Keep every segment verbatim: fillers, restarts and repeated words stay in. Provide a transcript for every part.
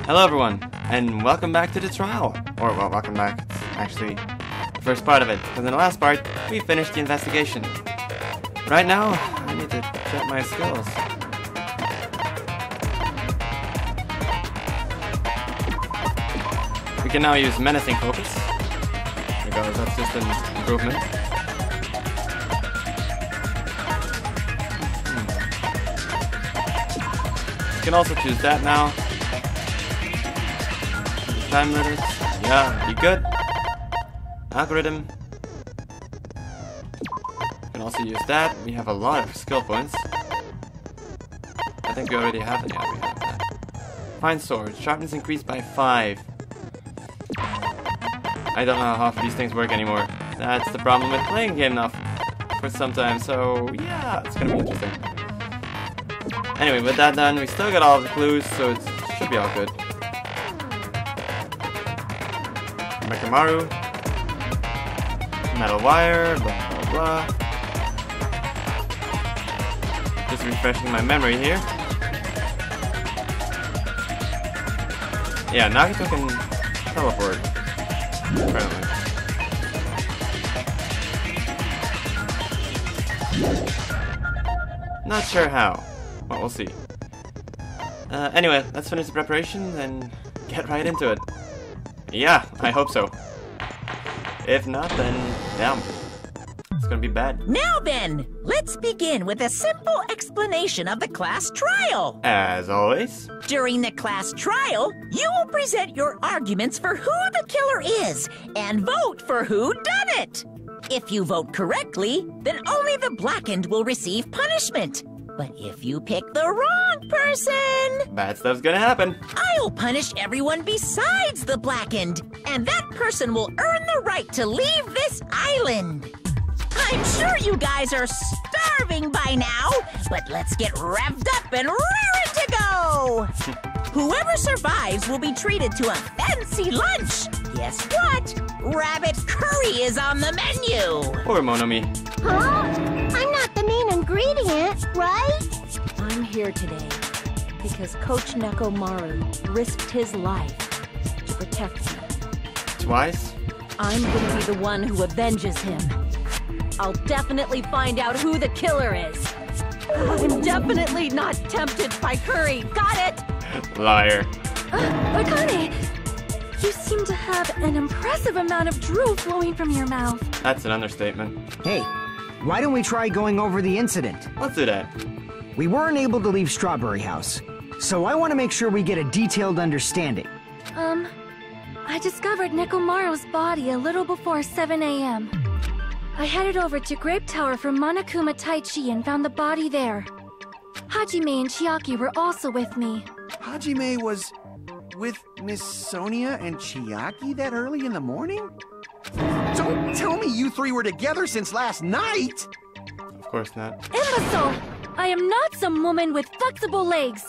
Hello everyone, and welcome back to the trial. Or, well, welcome back. It's actually the first part of it, because in the last part, we finished the investigation. Right now, I need to check my skills. We can now use menacing focus, because that's just an improvement. Hmm. We can also choose that now. Time limits. Yeah, you good? Algorithm. You can also use that. We have a lot of skill points. I think we already have it. Yeah, we have that. Fine sword. Sharpness increased by five. I don't know how half of these things work anymore. That's the problem with playing the game now for some time. So yeah, it's gonna be interesting. Anyway, with that done, we still got all of the clues, so it should be all good. Mechamaru, metal wire, blah blah blah. Just refreshing my memory here. Yeah, Nagito can teleport, apparently. Not sure how, but we'll see. Uh, anyway, let's finish the preparation and get right into it. Yeah, I hope so. If not, then, damn. It's gonna be bad. Now then, let's begin with a simple explanation of the class trial. As always. During the class trial, you will present your arguments for who the killer is and vote for who done it. If you vote correctly, then only the blackened will receive punishment. But if you pick the wrong person, bad stuff's gonna happen. I'll punish everyone besides the blackened, and that person will earn the right to leave this island. I'm sure you guys are starving by now, but let's get revved up and raring to go. Whoever survives will be treated to a fancy lunch. Guess what? Rabbit curry is on the menu. Poor Monomi. Huh? I'm not the main ingredient, right? I'm here today because Coach Nekomaru risked his life to protect me. Twice? I'm gonna be the one who avenges him. I'll definitely find out who the killer is. I'm definitely not tempted by curry. Got it? Liar. Uh, Akane, you seem to have an impressive amount of drool flowing from your mouth. That's an understatement. Hey, why don't we try going over the incident? Let's do that. We weren't able to leave Strawberry House, so I want to make sure we get a detailed understanding. Um, I discovered Nekomaru's body a little before seven A M I headed over to Grape Tower for Monokuma Taichi and found the body there. Hajime and Chiaki were also with me. Hajime was with Miss Sonia and Chiaki that early in the morning? Don't tell me you three were together since last night! Of course not. Imbecile! I am not some woman with flexible legs.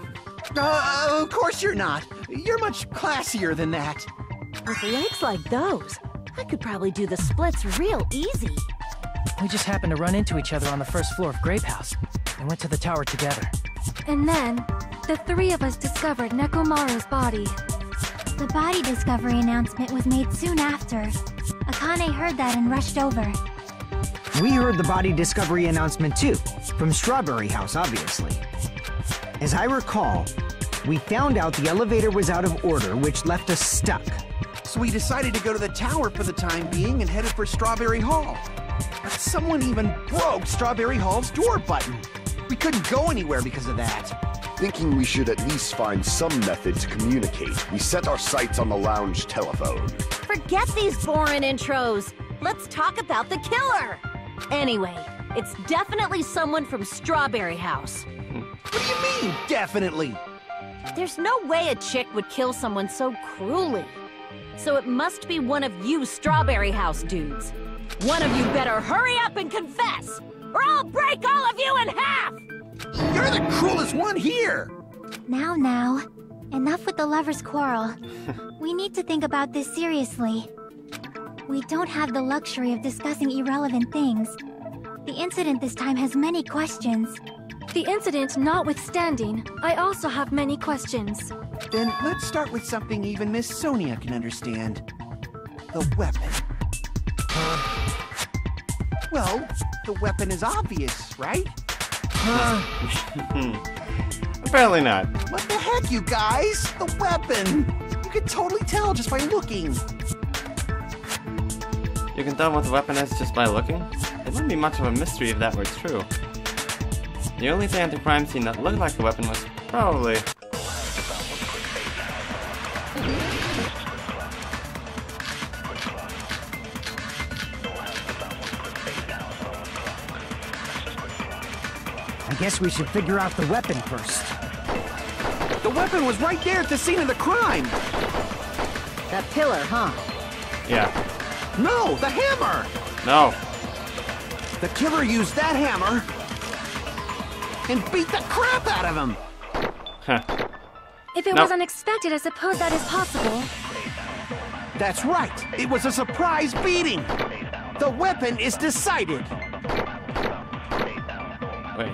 Uh, of course you're not. You're much classier than that. With legs like those, I could probably do the splits real easy. We just happened to run into each other on the first floor of Grape House and went to the tower together. And then, the three of us discovered Nekomaru's body. The body discovery announcement was made soon after. Akane heard that and rushed over. We heard the body discovery announcement too, from Strawberry House, obviously. As I recall, we found out the elevator was out of order, which left us stuck. So we decided to go to the tower for the time being and headed for Strawberry Hall. But someone even broke Strawberry Hall's door button. We couldn't go anywhere because of that. Thinking we should at least find some method to communicate, we set our sights on the lounge telephone. Forget these boring intros. Let's talk about the killer. Anyway, it's definitely someone from Strawberry House. What do you mean, definitely? There's no way a chick would kill someone so cruelly. So it must be one of you Strawberry House dudes. One of you better hurry up and confess, or I'll break all of you in half! You're the cruelest one here! Now, now. Enough with the lovers' quarrel. We need to think about this seriously. We don't have the luxury of discussing irrelevant things. The incident this time has many questions. The incident notwithstanding, I also have many questions. Then let's start with something even Miss Sonia can understand. The weapon. Well, the weapon is obvious, right? Apparently not. What the heck, you guys? The weapon! You can totally tell just by looking. You can tell what the weapon is just by looking? It wouldn't be much of a mystery if that were true. The only thing at the crime scene that looked like a weapon was probably... I guess we should figure out the weapon first. The weapon was right there at the scene of the crime! That pillar, huh? Yeah. No, the hammer! No. The killer used that hammer and beat the crap out of him! Huh. If it Nope. was unexpected, I suppose that is possible. That's right! It was a surprise beating! The weapon is decided! Wait.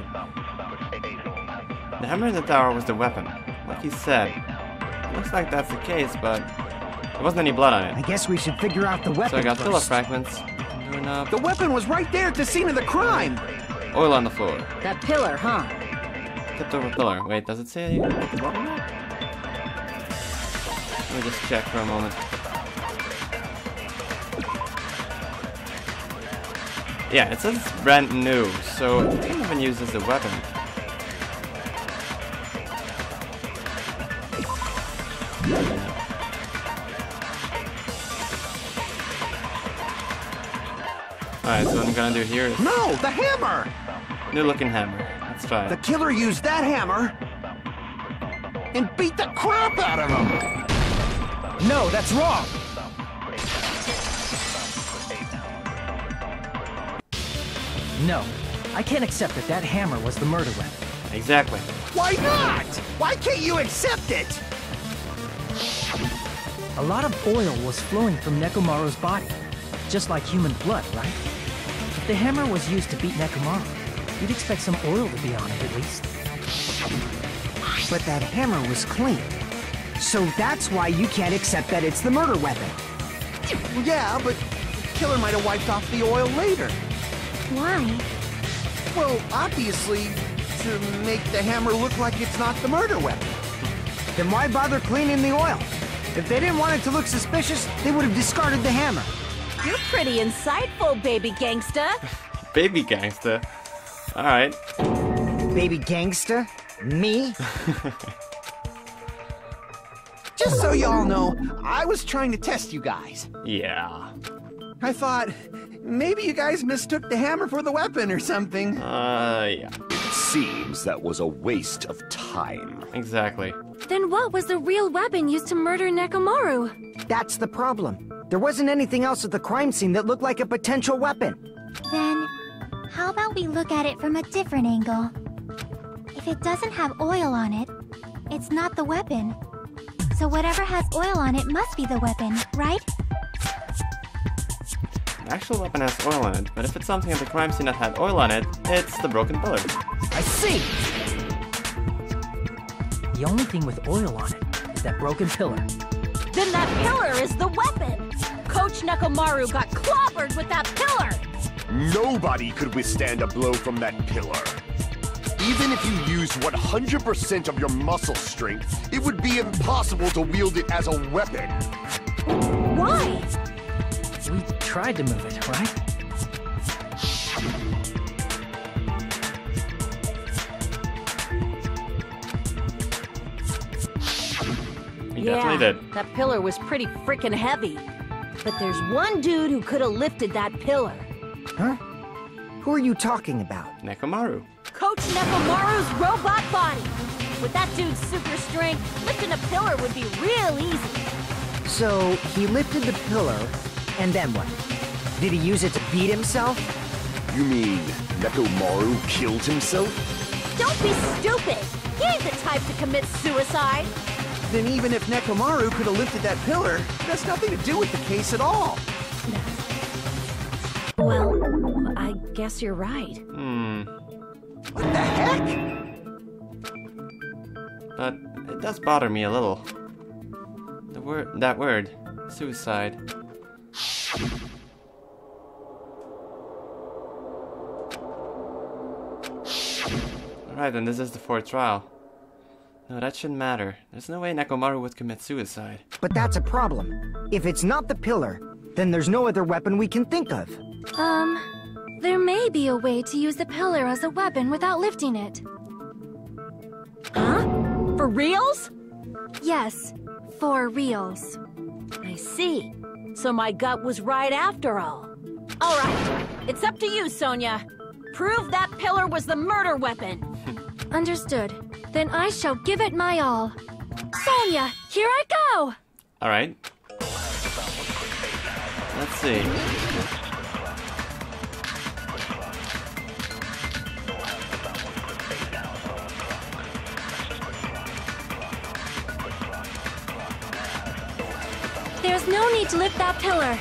The hammer in the tower was the weapon. Like he said. Looks like that's the case, but there wasn't any blood on I it. guess we should figure out the weapon So I got first. pillow fragments. Doing up. The weapon was right there at the scene of the crime! Oil on the floor. That pillar, huh? Tipped over pillar. Wait, does it say what the weapon is? Let me just check for a moment. Yeah, it says it's brand new, so it can even use as a weapon. Alright, so what I'm gonna do here is No, the hammer! new looking hammer. Let's try The it. killer used that hammer and beat the crap out of him! No, that's wrong! No, I can't accept that that hammer was the murder weapon. Exactly. Why not? Why can't you accept it? A lot of oil was flowing from Nekomaru's body, just like human blood, right? If the hammer was used to beat Nekomaru, you'd expect some oil to be on it at least. But that hammer was clean. So that's why you can't accept that it's the murder weapon. Yeah, but the killer might have wiped off the oil later. Why? Well, obviously, to make the hammer look like it's not the murder weapon. Then why bother cleaning the oil? If they didn't want it to look suspicious, they would have discarded the hammer. You're pretty insightful, baby gangsta. Baby gangster. Alright. Baby gangsta? Me? Just so y'all know, I was trying to test you guys. Yeah. I thought, maybe you guys mistook the hammer for the weapon or something. Uh, yeah. It seems that was a waste of time. Exactly. Then what was the real weapon used to murder Nekomaru? That's the problem. There wasn't anything else at the crime scene that looked like a potential weapon. Then, how about we look at it from a different angle? If it doesn't have oil on it, it's not the weapon. So whatever has oil on it must be the weapon, right? An actual weapon has oil on it, but if it's something at the crime scene that had oil on it, it's the broken pillar. I see! The only thing with oil on it is that broken pillar. Then that pillar is the weapon! Coach Nekomaru got clobbered with that pillar! Nobody could withstand a blow from that pillar. Even if you used one hundred percent of your muscle strength, it would be impossible to wield it as a weapon. Why? We tried to move it, right? He Yeah, definitely did. that pillar was pretty freaking heavy. But there's one dude who could have lifted that pillar. Huh? Who are you talking about? Nekomaru. Coach Nekomaru's robot body! With that dude's super strength, lifting a pillar would be real easy. So, he lifted the pillar, and then what? Did he use it to beat himself? You mean Nekomaru killed himself? Don't be stupid! He ain't the type to commit suicide! Then even if Nekomaru could have lifted that pillar, that's nothing to do with the case at all. Well, I guess you're right. Hmm. What the heck? But it does bother me a little. The word, that word, suicide. Alright, then this is the fourth trial. No, that shouldn't matter. There's no way Nekomaru would commit suicide. But that's a problem. If it's not the pillar, then there's no other weapon we can think of. Um, there may be a way to use the pillar as a weapon without lifting it. Huh? For reals? Yes, for reals. I see. So my gut was right after all. All right, it's up to you, Sonia. Prove that pillar was the murder weapon. Understood. Then I shall give it my all. Sonia, here I go! Alright. Let's see. There's no need to lift that pillar.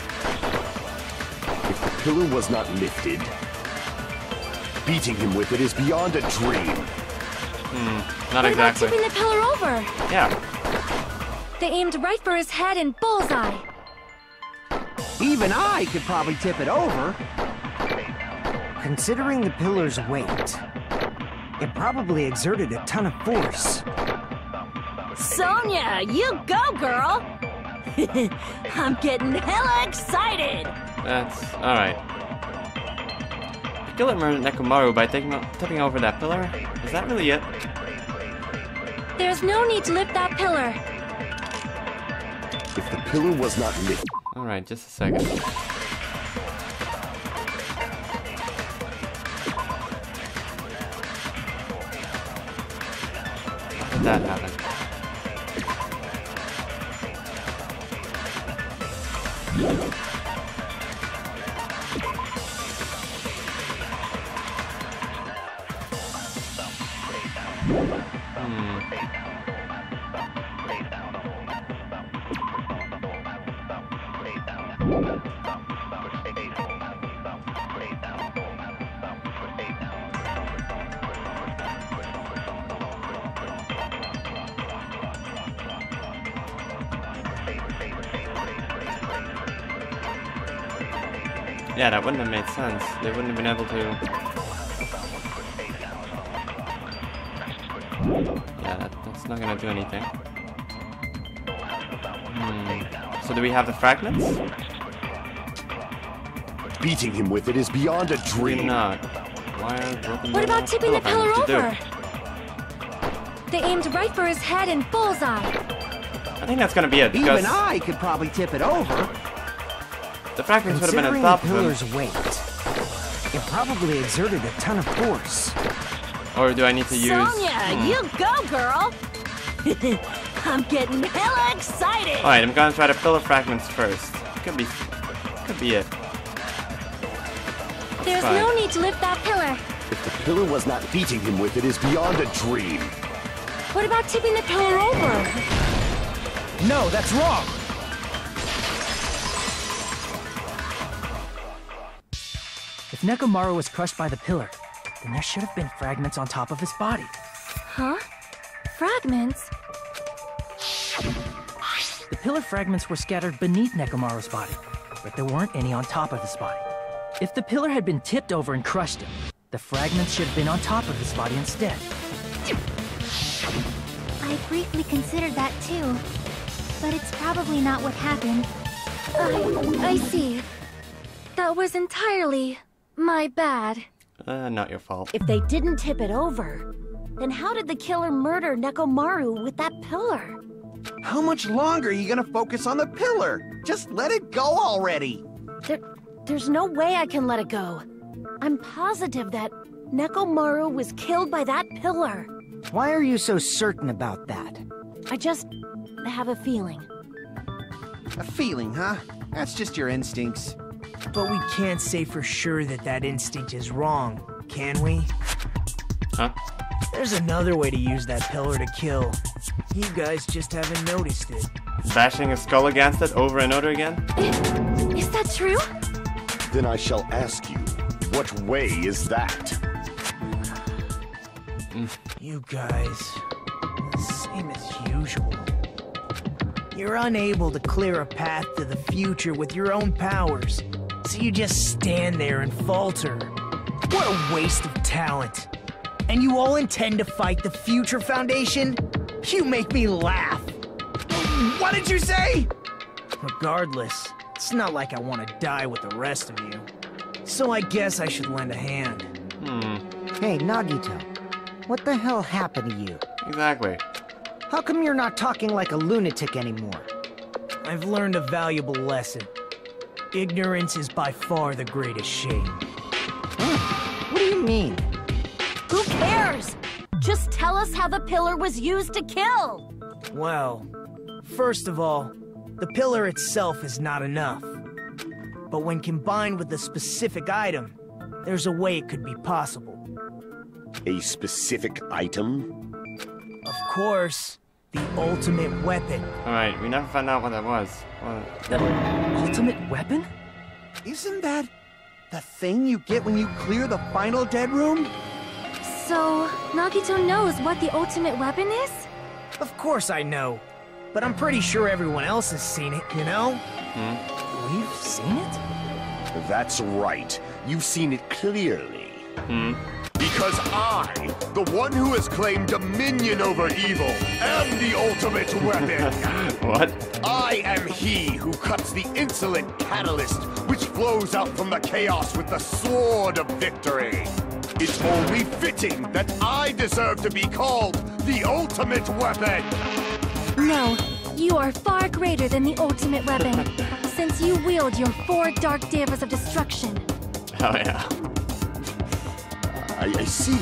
If the pillar was not lifted, beating him with it is beyond a dream. Hmm, not what exactly. about tipping the pillar over? Yeah. They aimed right for his head and bullseye. Even I could probably tip it over. Considering the pillar's weight, it probably exerted a ton of force. Sonia, you go, girl! I'm getting hella excited! That's alright. The killer murdered Nekomaru by taking, tipping over that pillar? Is that really it? There's no need to lift that pillar. If the pillar was not lifted... Alright, just a second. How did that happen? Yeah, that wouldn't have made sense. They wouldn't have been able to... Yeah, that, that's not gonna do anything. Hmm. So do we have the fragments? Beating him with it is beyond a Do dream. not. Why are broken What about tipping the pillar fragments over? They aimed right for his head and bullseye. I think that's gonna be it, because Even I could probably tip it over. the fragments would have been on Considering top the of pillar's him. weight, it probably exerted a ton of force. Or do I need to use... Sonia, Hmm. you go, girl! I'm getting hella excited! Alright, I'm gonna try the pillar fragments first. Could be... Could be it. There's fine. no need to lift that pillar. If the pillar was not beating him with it is beyond a dream. What about tipping the pillar over? No, that's wrong! If Nekomaru was crushed by the pillar, then there should have been fragments on top of his body. Huh? Fragments? The pillar fragments were scattered beneath Nekomaru's body, but there weren't any on top of his body. If the pillar had been tipped over and crushed him, the fragments should have been on top of his body instead. I briefly considered that too, but it's probably not what happened. I... I see. That was entirely my bad. Uh, not your fault. If they didn't tip it over, then how did the killer murder Nekomaru with that pillar? How much longer are you gonna focus on the pillar? Just let it go already. There, there's no way I can let it go. I'm positive that Nekomaru was killed by that pillar. Why are you so certain about that? I just have a feeling. A feeling, huh? That's just your instincts. But we can't say for sure that that instinct is wrong, can we? Huh? There's another way to use that pillar to kill. You guys just haven't noticed it. Bashing a skull against it over and over again? Is that true? Then I shall ask you, what way is that? You guys, same as usual. You're unable to clear a path to the future with your own powers, so you just stand there and falter. What a waste of talent. And you all intend to fight the Future Foundation? You make me laugh. What did you say? Regardless, it's not like I want to die with the rest of you. So I guess I should lend a hand. Hmm. Hey, Nagito. What the hell happened to you? Exactly. How come you're not talking like a lunatic anymore? I've learned a valuable lesson. Ignorance is by far the greatest shame. Huh? What do you mean? Who cares? Just tell us how the pillar was used to kill. Well, first of all, the pillar itself is not enough. But when combined with a specific item, there's a way it could be possible. A specific item? Of course, the ultimate weapon. Alright, we never found out what that was. What? The ultimate weapon? Isn't that the thing you get when you clear the final dead room? So, Nagito knows what the ultimate weapon is? Of course I know. But I'm pretty sure everyone else has seen it, you know? Hmm? We've seen it? That's right. You've seen it clearly. Hmm? Because I, the one who has claimed dominion over evil, am the ultimate weapon. What? I am he who cuts the insolent catalyst which flows out from the chaos with the sword of victory. It's only fitting that I deserve to be called the ultimate weapon. No, you are far greater than the ultimate weapon, since you wield your four dark devas of destruction. Oh yeah. I, I see.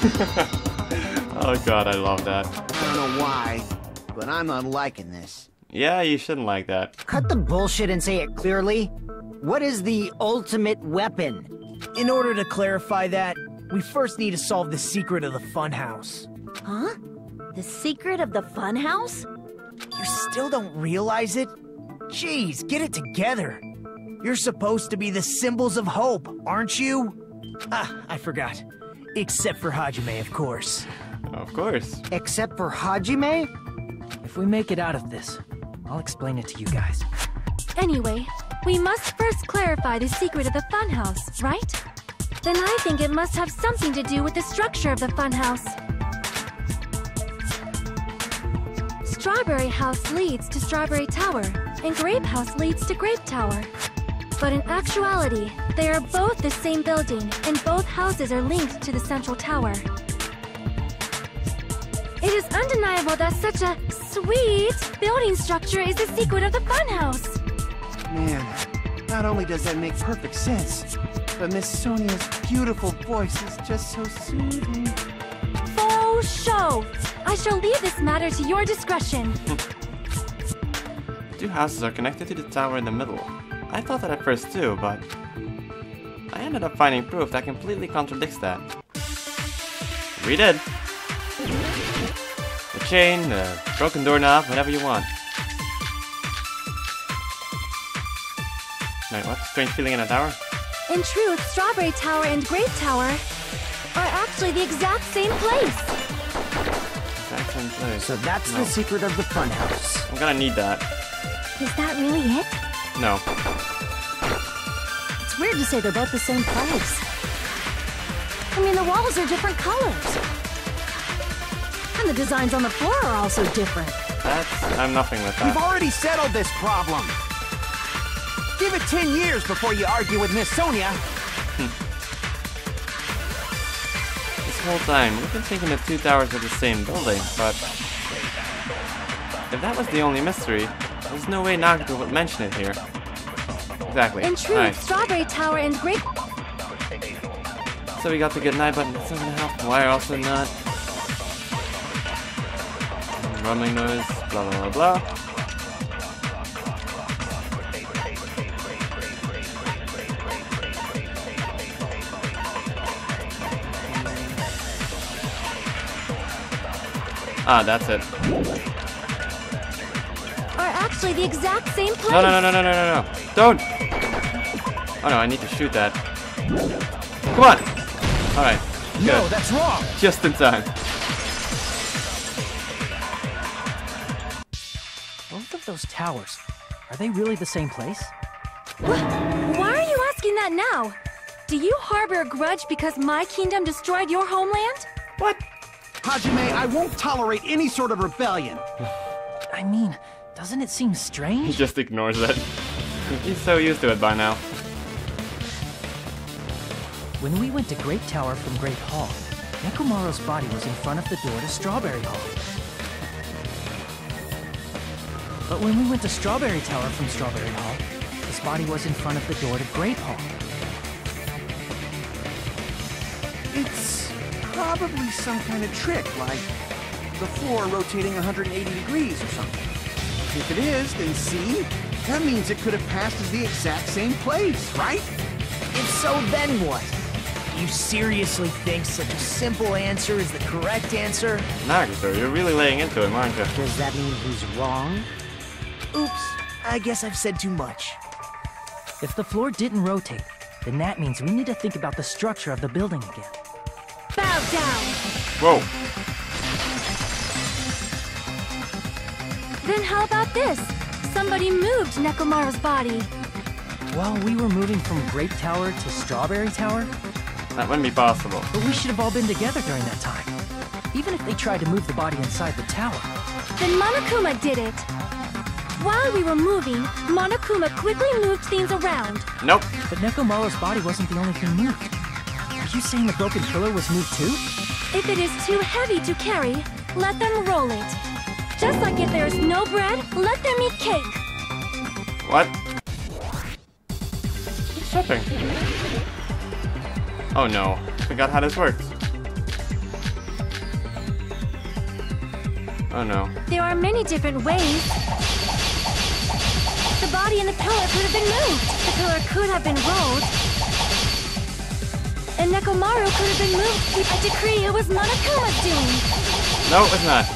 Oh god, I love that. I don't know why, but I'm not liking this. Yeah, you shouldn't like that. Cut the bullshit and say it clearly. What is the ultimate weapon? In order to clarify that, we first need to solve the secret of the Funhouse. Huh? The secret of the Funhouse? You still don't realize it? Jeez, get it together. You're supposed to be the symbols of hope, aren't you? Ah, I forgot. Except for Hajime, of course. Of course. Except for Hajime? If we make it out of this, I'll explain it to you guys. Anyway, we must first clarify the secret of the Funhouse, right? Then I think it must have something to do with the structure of the Funhouse. Strawberry House leads to Strawberry Tower, and Grape House leads to Grape Tower. But in actuality, they are both the same building, and both houses are linked to the central tower. It is undeniable that such a sweet building structure is the secret of the Funhouse. Man, not only does that make perfect sense, but Miss Sonia's beautiful voice is just so soothing. Faux show! I shall leave this matter to your discretion. Two houses are connected to the tower in the middle. I thought that at first too, but I ended up finding proof that completely contradicts that. We did. The chain, the broken doorknob, whatever you want. Wait, what? Strange feeling in a tower? In truth, Strawberry Tower and Grape Tower are actually the exact same place. Exact same place. So that's No. the secret of the Funhouse. I'm gonna need that. Is that really it? No. It's weird to say they're both the same place. I mean, the walls are different colors. And the designs on the floor are also different. That's... I'm nothing with We've that. already settled this problem. Give it ten years before you argue with Miss Sonia. This whole time, we've been thinking the two towers are the same building, but... if that was the only mystery, there's no way Nagito would mention it here. Exactly. In truth, Nice. Strawberry Tower and Grape... So we got the good night button at seven and a half. Why also not? Rumbling noise, blah blah blah blah. Ah, that's it. are actually the exact same place. No, no, no, no, no, no, no, no. Don't! Oh no, I need to shoot that. Come on! Alright, No, good. that's wrong. Just in time. Both of those towers, are they really the same place? What? Why are you asking that now? Do you harbor a grudge because my kingdom destroyed your homeland? What? Hajime, I won't tolerate any sort of rebellion. I mean, doesn't it seem He strange? just ignores it. He's so used to it by now. When we went to Grape Tower from Grape Hall, Nekomaru's body was in front of the door to Strawberry Hall. But when we went to Strawberry Tower from Strawberry Hall, his body was in front of the door to Grape Hall. It's probably some kind of trick, like the floor rotating one hundred eighty degrees or something. If it is, then see? That means it could have passed as the exact same place, right? If so, then what? You seriously think such a simple answer is the correct answer? Nagito, you're really laying into him, aren't you? Does that mean he's wrong? Oops, I guess I've said too much. If the floor didn't rotate, then that means we need to think about the structure of the building again. Bow down! Whoa. Then how about this? Somebody moved Nekomaru's body. While we were moving from Grape Tower to Strawberry Tower, That wouldn't be possible. but we should have all been together during that time. Even if they tried to move the body inside the tower. Then Monokuma did it. While we were moving, Monokuma quickly moved things around. Nope. But Nekomaru's body wasn't the only thing moved. Are you saying the broken pillar was moved too? If it is too heavy to carry, let them roll it. Just like if there's no bread, let them eat cake. What? What's shipping? Oh no. Forgot how this works. Oh no. There are many different ways. The body and the pillar could have been moved. The pillar could have been rolled. And Nekomaru could have been moved. I decree it was Monokuma's doing. No, it's not.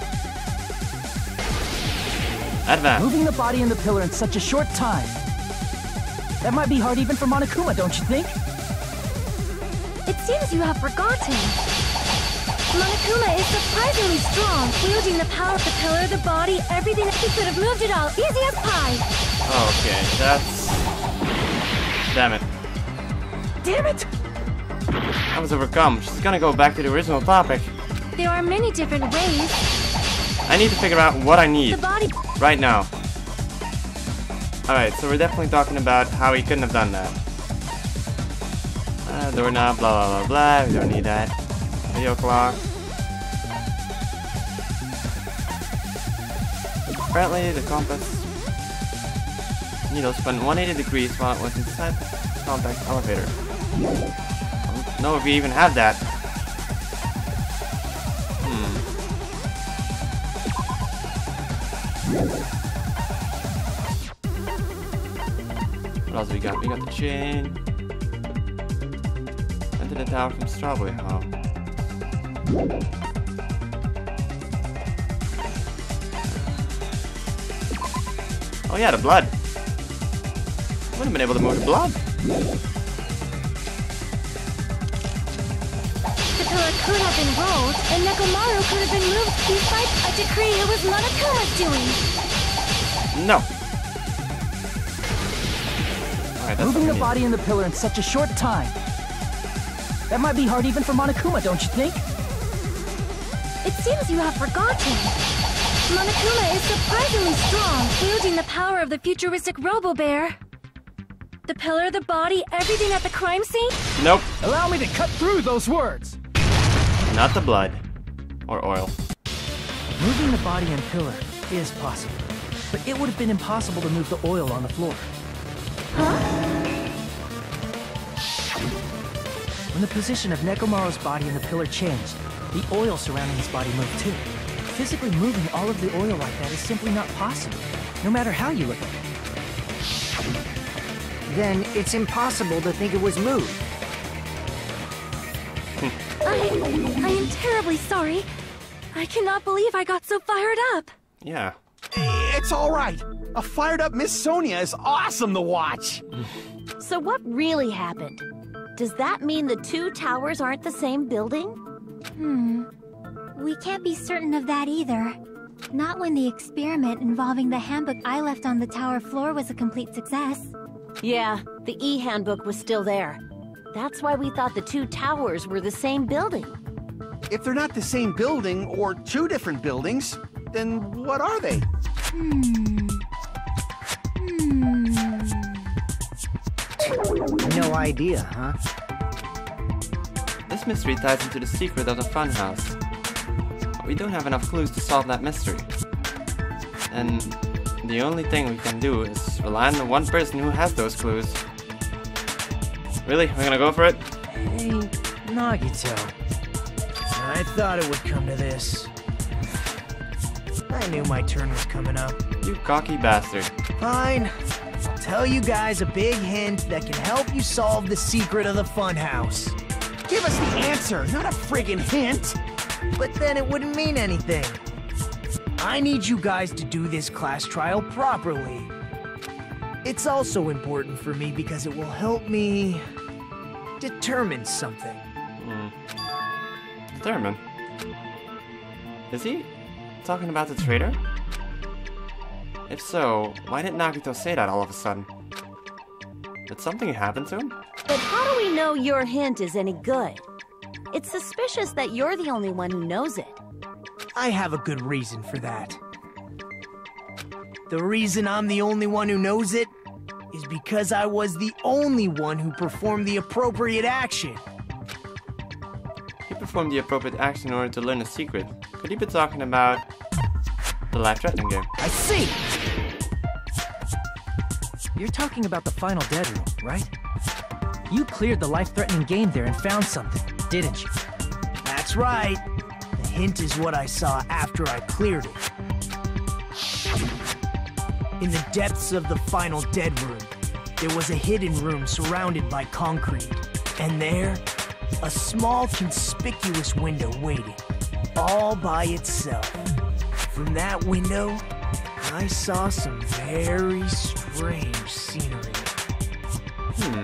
Advance. Moving the body and the pillar in such a short time. That might be hard even for Monokuma, don't you think? It seems you have forgotten. Monokuma is surprisingly strong, wielding the power of the pillar, the body, everything. He could have moved it all, easy as pie. Okay, that's... Damn it. Damn it! I was overcome. She's gonna go back to the original topic. There are many different ways. I need to figure out what I need. The body... Right now. Alright, so we're definitely talking about how he couldn't have done that. Uh, doorknob, blah blah blah blah. We don't need that. Video clock. Apparently, the compass needle spun one hundred eighty degrees while it was inside the compact elevator. I don't know if we even have that. Hmm. What else we got? We got the chain. Enter the tower from Strawberry Hall. Oh yeah, the blood. Wouldn't have been able to move the blood. The pillar could have been rolled, and Nekomaru could have been moved despite a decree it was Monokuma's doing. No. Alright, that's Moving what the we need. body and the pillar in such a short time. That might be hard even for Monokuma, don't you think? It seems you have forgotten. Monokuma is surprisingly strong, wielding the power of the futuristic Robo-Bear. The pillar, the body, everything at the crime scene? Nope. Allow me to cut through those words! Not the blood. Or oil. Moving the body and pillar is possible, but it would have been impossible to move the oil on the floor. Huh? When the position of Nekomaru's body and the pillar changed, the oil surrounding his body moved too. Physically moving all of the oil like that is simply not possible, no matter how you look at it. Then it's impossible to think it was moved. I... I am terribly sorry. I cannot believe I got so fired up. Yeah. It's all right. A fired up Miss Sonia is awesome to watch. So what really happened? Does that mean the two towers aren't the same building? Hmm. We can't be certain of that either. Not when the experiment involving the handbook I left on the tower floor was a complete success. Yeah, the e-handbook was still there. That's why we thought the two towers were the same building. If they're not the same building, or two different buildings, then what are they? Hmm. Hmm. No idea, huh? This mystery ties into the secret of the Funhouse. But we don't have enough clues to solve that mystery. And the only thing we can do is rely on the one person who has those clues. Really? We're gonna go for it? Hey, Nagito. I thought it would come to this. I knew my turn was coming up. You cocky bastard. Fine. I'll tell you guys a big hint that can help you solve the secret of the Funhouse. Give us the answer, not a friggin' hint! But then it wouldn't mean anything. I need you guys to do this class trial properly. It's also important for me because it will help me determine something. Hmm. Determine? Is he talking about the traitor? If so, why didn't Nagito say that all of a sudden? Did something happen to him? But how do we know your hint is any good? It's suspicious that you're the only one who knows it. I have a good reason for that. The reason I'm the only one who knows it is because I was the only one who performed the appropriate action. He performed the appropriate action in order to learn a secret. Could he be talking about the life-threatening game? I see! You're talking about the final dead room, right? You cleared the life-threatening game there and found something, didn't you? That's right. The hint is what I saw after I cleared it. In the depths of the final dead room, there was a hidden room surrounded by concrete. And there, a small conspicuous window waiting, all by itself. From that window, I saw some very strange scenery. Hmm.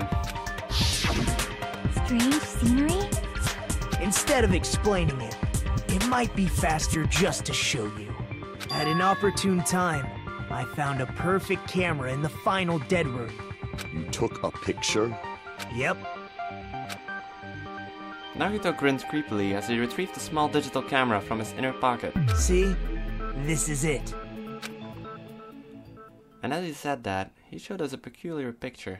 Strange scenery? Instead of explaining it, it might be faster just to show you. At an opportune time, I found a perfect camera in the final dead room. You took a picture? Yep. Nagito grins creepily as he retrieved a small digital camera from his inner pocket. See? This is it. And as he said that, he showed us a peculiar picture.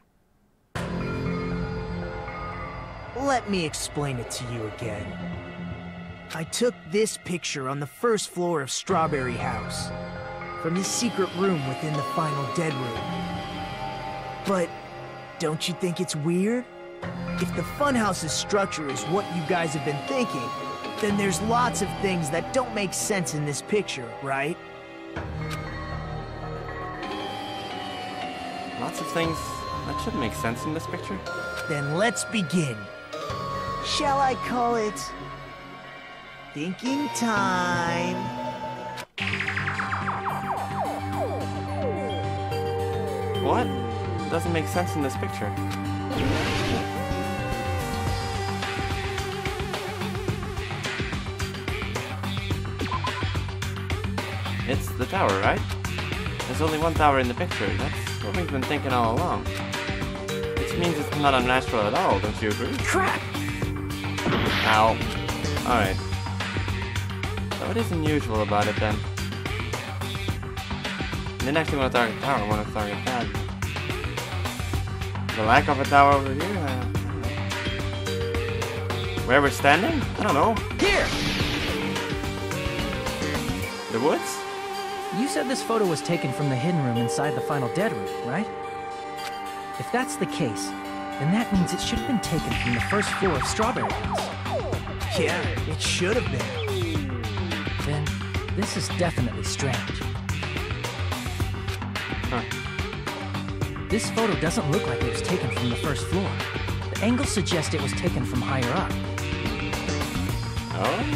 Let me explain it to you again. I took this picture on the first floor of Strawberry House, from the secret room within the final dead room. But don't you think it's weird? If the Funhouse's structure is what you guys have been thinking, then there's lots of things that don't make sense in this picture, right? Lots of things that should make sense in this picture. Then let's begin. Shall I call it thinking time? What? Doesn't make sense in this picture. It's the tower, right? There's only one tower in the picture. That's what we've been thinking all along. Which means it's not unnatural at all, don't you agree? Crap! Ow. Alright. So what is unusual about it then? I didn't actually want to target the tower, I want to target that. The lack of a tower over here? Uh, where we're standing? I don't know. Here! The woods? You said this photo was taken from the hidden room inside the final dead room, right? If that's the case, then that means it should have been taken from the first floor of Strawberry House. Yeah, it should have been. Then, this is definitely strange. Huh. This photo doesn't look like it was taken from the first floor. The angle suggests it was taken from higher up. Oh.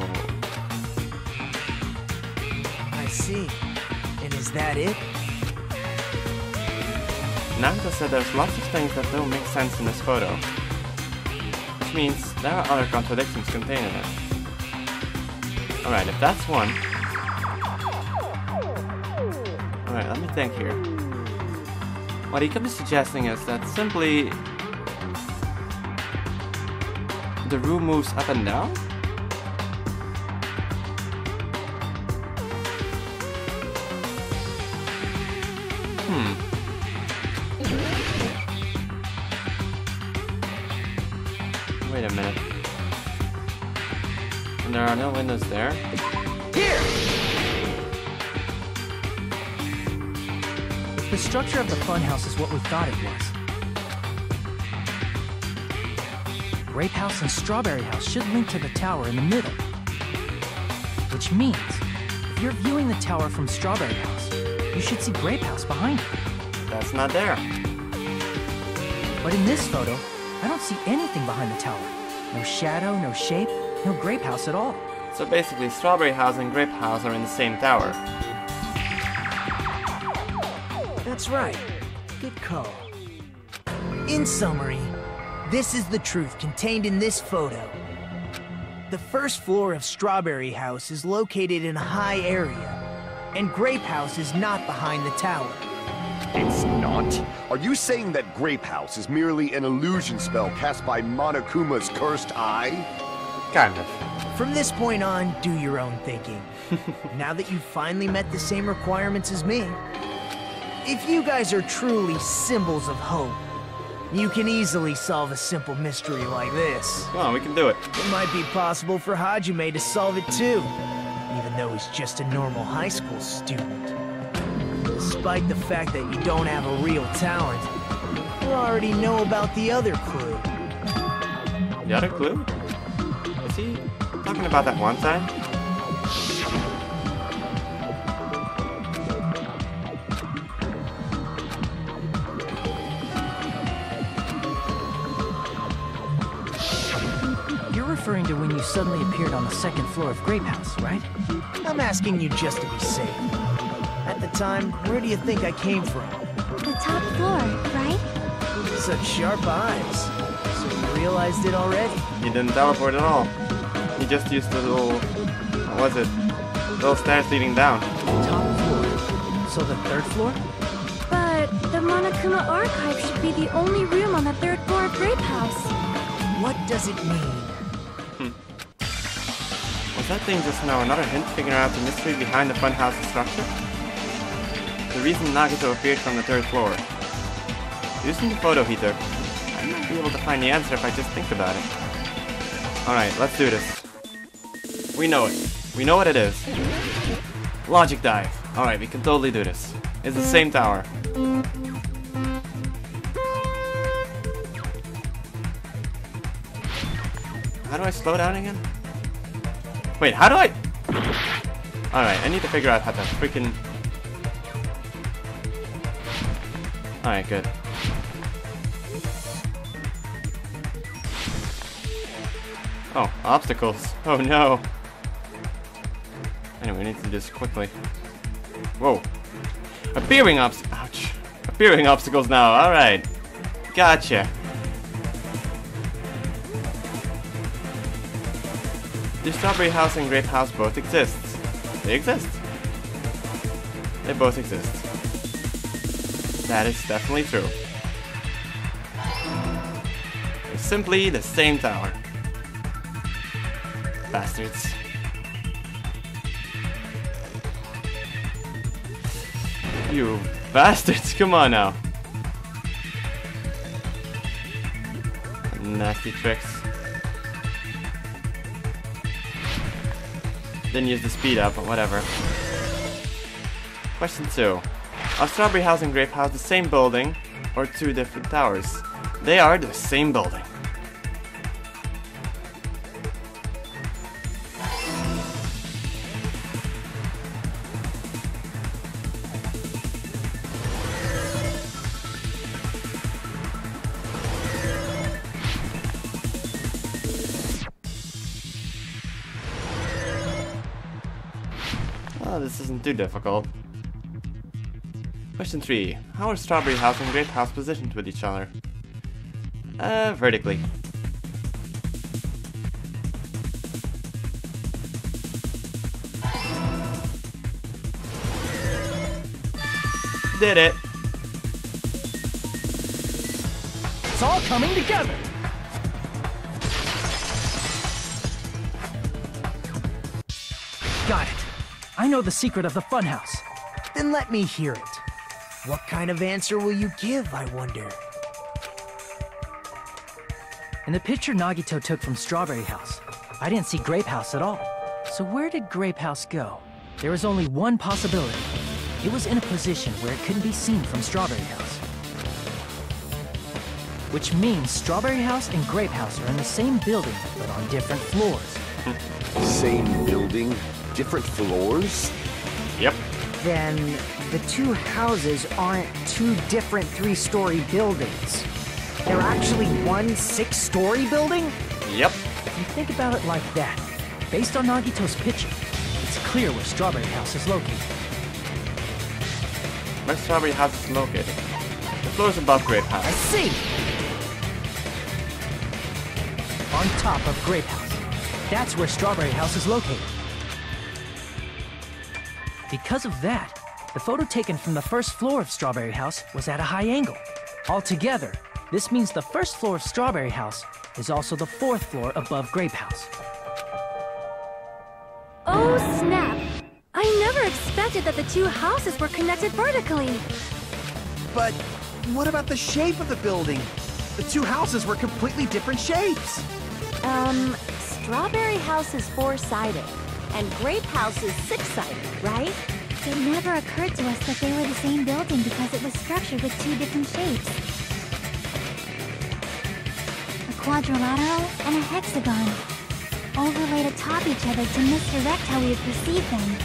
I see. And is that it? Nagito said there's lots of things that don't make sense in this photo. Which means there are other contradictions contained in it. Alright, if that's one, Alright, let me think here. What he could be suggesting is that simply the room moves up and down? Hmm. Wait a minute. And there are no windows there. Here! The structure of the funhouse is what we thought it was. Grape House and Strawberry House should link to the tower in the middle. Which means, if you're viewing the tower from Strawberry House, you should see Grape House behind it. That's not there. But in this photo, I don't see anything behind the tower. No shadow, no shape, no Grape House at all. So basically, Strawberry House and Grape House are in the same tower. That's right. Good call. In summary, this is the truth contained in this photo. The first floor of Strawberry House is located in a high area, and Grape House is not behind the tower. It's not? Are you saying that Grape House is merely an illusion spell cast by Monokuma's cursed eye? Kind of. From this point on, do your own thinking. Now that you've finally met the same requirements as me, if you guys are truly symbols of hope, you can easily solve a simple mystery like this. Come on, we can do it. It might be possible for Hajime to solve it too, even though he's just a normal high school student. Despite the fact that you don't have a real talent, you already know about the other clue. The other clue? Is he talking about that one time? You're referring to when you suddenly appeared on the second floor of Grape House, right? I'm asking you just to be safe. At the time, where do you think I came from? The top floor, right? Such sharp eyes. So you realized it already? He didn't teleport at all. He just used the little... what was it? Little stairs leading down. Top floor. So the third floor? But the Monokuma archive should be the only room on the third floor of Grape House. What does it mean? Was that thing just now another hint figuring out the mystery behind the Funhouse structure? The reason Nagito appeared from the third floor. Using the photo he took, I might be able to find the answer if I just think about it. Alright, let's do this. We know it. We know what it is. Logic dive. Alright, we can totally do this. It's the same tower. How do I slow down again? Wait, how do I... Alright, I need to figure out how to freaking... Alright, good. Oh, obstacles. Oh no. Anyway, we need to do this quickly. Whoa. Appearing obst- Ouch. Appearing obstacles now, alright. Gotcha. The Strawberry House and Grape House both exist. They exist. They both exist. That is definitely true. They're simply the same tower. Bastards. You bastards, come on now. Nasty tricks. Didn't use the speed up, but whatever. Question two. Are Strawberry House and Grape House the same building, or two different towers? They are the same building. Oh, this isn't too difficult. Question three. How are Strawberry House and Grape House positioned with each other? Uh, vertically. Did it. It's all coming together. Got it. I know the secret of the Funhouse. Then let me hear it. What kind of answer will you give, I wonder? In the picture Nagito took from Strawberry House, I didn't see Grape House at all. So where did Grape House go? There was only one possibility. It was in a position where it couldn't be seen from Strawberry House. Which means Strawberry House and Grape House are in the same building, but on different floors. Same building, different floors? Yep. Then the two houses aren't two different three-story buildings. They're actually one six-story building? Yep. If you think about it like that, based on Nagito's picture, it's clear where Strawberry House is located. Where Strawberry House is located? The floors above Grape House. I see! On top of Grape House. That's where Strawberry House is located. Because of that, the photo taken from the first floor of Strawberry House was at a high angle. Altogether, this means the first floor of Strawberry House is also the fourth floor above Grape House. Oh, snap! I never expected that the two houses were connected vertically. But what about the shape of the building? The two houses were completely different shapes. Um, Strawberry House is four-sided, and Grape House is six-sided, right? It never occurred to us that they were the same building because it was structured with two different shapes. A quadrilateral and a hexagon, overlaid atop each other to misdirect how we would perceive them.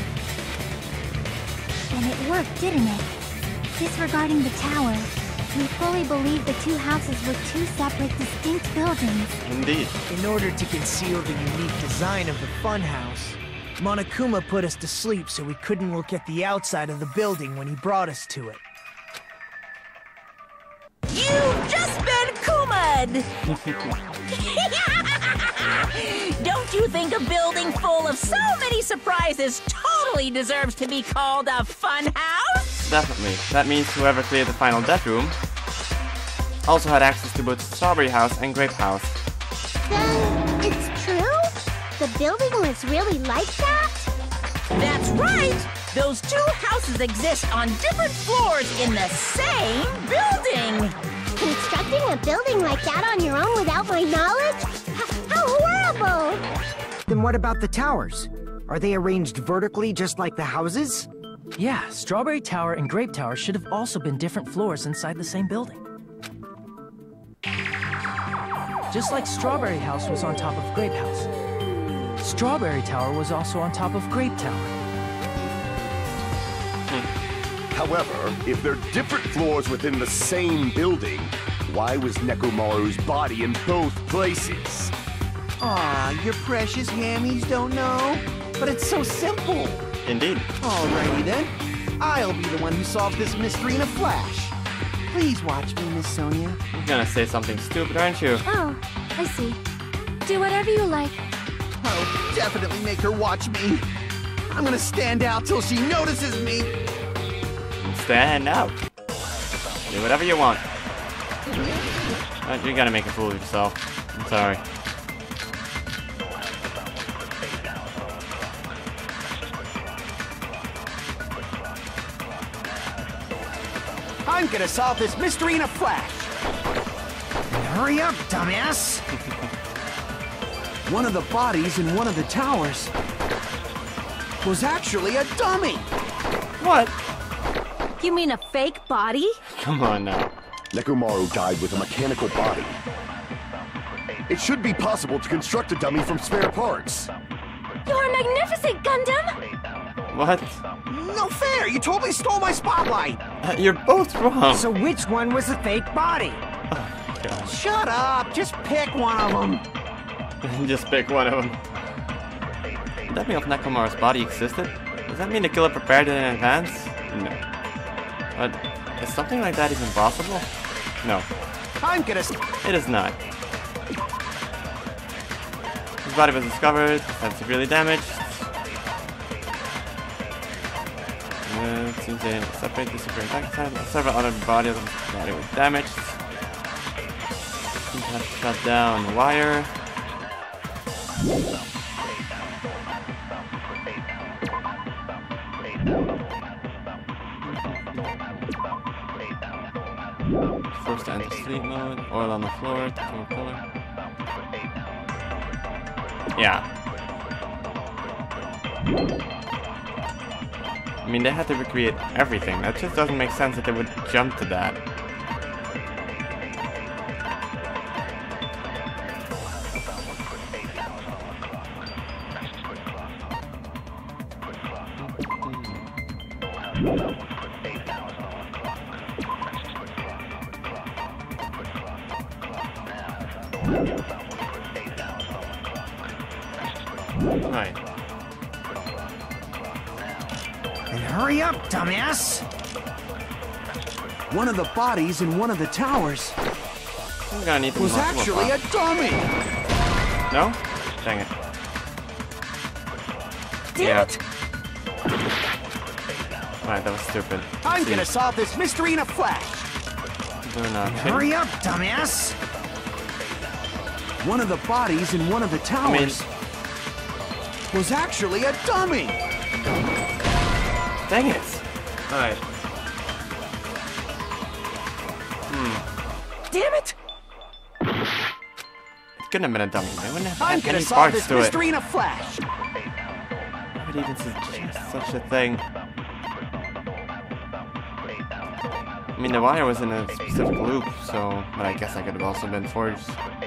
And it worked, didn't it? Disregarding the tower, we fully believed the two houses were two separate, distinct buildings. Indeed. In order to conceal the unique design of the Funhouse, Monokuma put us to sleep so we couldn't look at the outside of the building when he brought us to it. You've just been Kuma'd! Don't you think a building full of so many surprises totally deserves to be called a fun house? Definitely. That means whoever cleared the final death room also had access to both Strawberry House and Grape House. Then it's true? The building was really like that? That's right! Those two houses exist on different floors in the same building! Constructing a building like that on your own without my knowledge? H- how horrible! Then what about the towers? Are they arranged vertically just like the houses? Yeah, Strawberry Tower and Grape Tower should have also been different floors inside the same building. Just like Strawberry House was on top of Grape House, Strawberry Tower was also on top of Grape Tower. However, if they're different floors within the same building, why was Nekomaru's body in both places? Aw, your precious hammies don't know? But it's so simple. Indeed. Alrighty then. I'll be the one who solves this mystery in a flash. Please watch me, Miss Sonia. You're gonna say something stupid, aren't you? Oh, I see. Do whatever you like. I'll definitely make her watch me. I'm gonna stand out till she notices me. Stand out. Do whatever you want. Uh, you're gonna make a fool of yourself. I'm sorry. I'm gonna solve this mystery in a flash. Hurry up, dumbass! One of the bodies in one of the towers was actually a dummy. What? You mean a fake body? Come on now. Nekomaru died with a mechanical body. It should be possible to construct a dummy from spare parts. You're magnificent, Gundam! What? No fair! You totally stole my spotlight! Uh, you're both wrong. So which one was the fake body? God. Shut up! Just pick one of them! Just pick one of them. Would that mean if Nekomaru's body existed? Does that mean the killer prepared it in advance? No. But is something like that even possible? No. I'm gonna... It is not. His body was discovered and severely damaged. Uh, it seems they separate the super attack time. Several other bodies of the body were damaged. Seems to have shut down the wire. Forced to enter sleep mode. Oil on the floor. To a pillar. Yeah. I mean, they had to recreate everything. That just doesn't make sense that they would jump to that. Right. And hurry up, dumbass! One of the bodies in one of the towers I'm gonna need was actually a dummy! No? Dang it. Damn Yeah. it! Right, that was stupid. I'm See, gonna solve this mystery in a flash! do not Hurry up, dumbass! One of the bodies in one of the towers was actually a dummy! Dang it! Alright. Hmm. Damn it! It couldn't have been a dummy. They wouldn't have I'm had gonna any solve parts this to it. mystery in a flash! Why would even suggest such a thing? I mean, the wire was in a specific loop, so... But I guess I could have also been forged.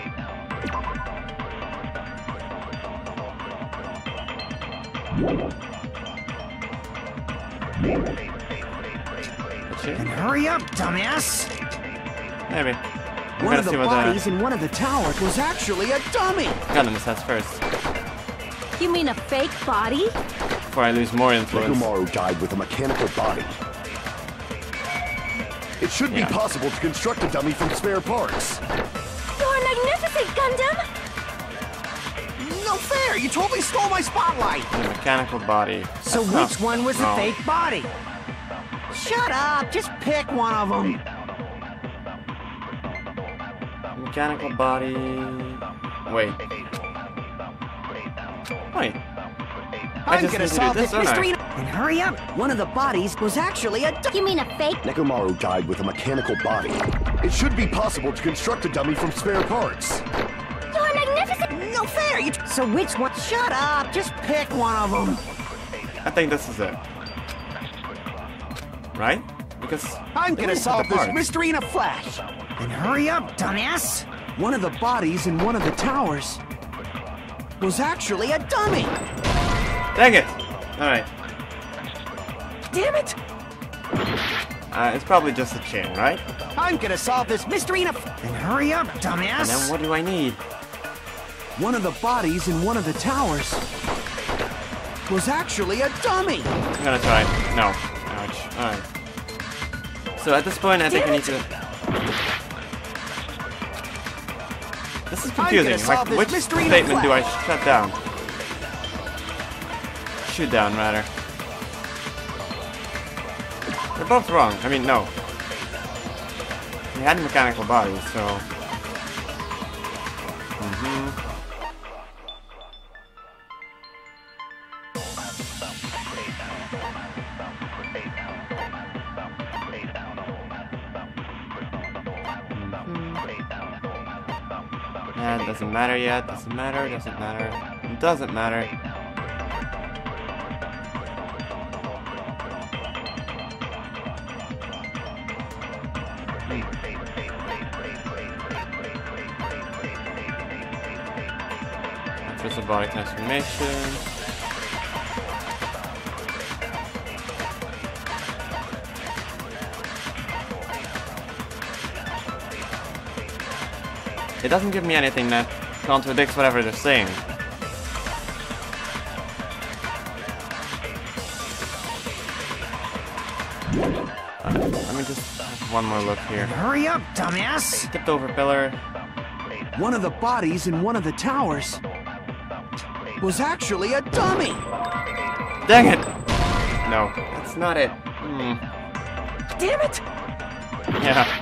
And hurry up, dumbass! Maybe. I'm One gonna of the see what bodies the in one of the towers was actually a dummy! gun in his head first. You mean a fake body? Before I lose more influence. Mechamaru died with a mechanical body. It should Yeah. be possible to construct a dummy from spare parts. You're magnificent, Gundam! No fair! You totally stole my spotlight! A mechanical body. So That's which not one was the wrong. fake body? Shut up! Just pick one of them! Mechanical body... Wait. Wait. I I'm just gonna need to do solve this, this don't I? mystery. And hurry up! One of the bodies was actually a dummy. You mean a fake? Mechamaru died with a mechanical body. It should be possible to construct a dummy from spare parts. You're magnificent! No fair! You so which one? Shut up! Just pick one of them. I think this is it. Right? Because... I'm they gonna didn't solve put the this parts. mystery in a flash. And hurry up, dumbass! One of the bodies in one of the towers was actually a dummy. Dang it! Alright. Damn it! Uh, it's probably just a chain, right? I'm gonna solve this mystery in a. And hurry up, And dumbass! then what do I need? One of the bodies in one of the towers was actually a dummy. I'm gonna try. No. Ouch. Alright. So at this point, I think I need to... This is confusing. gonna solve Like, this which mystery in a statement do I flash. shut down? Shoot down, rather. They're both wrong. I mean, no. He had mechanical bodies, so... Mm-hmm. Yeah, doesn't matter yet. Doesn't matter. Doesn't matter. Doesn't matter. First of body transformation. It doesn't give me anything that contradicts whatever they're saying. Uh, let me just have one more look here. Hurry up, dumbass! Tipped over pillar. One of the bodies in one of the towers was actually a dummy. Dang it! No, that's not it. Hmm. Damn it! Yeah.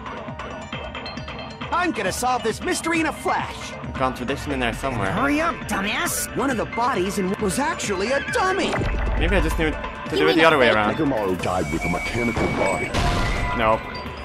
I'm gonna solve this mystery in a flash. Contradiction in there somewhere. Hurry up, dumbass! One of the bodies in was actually a dummy. Maybe I just knew to do it the other way around. Mechamaru died with a mechanical body. No.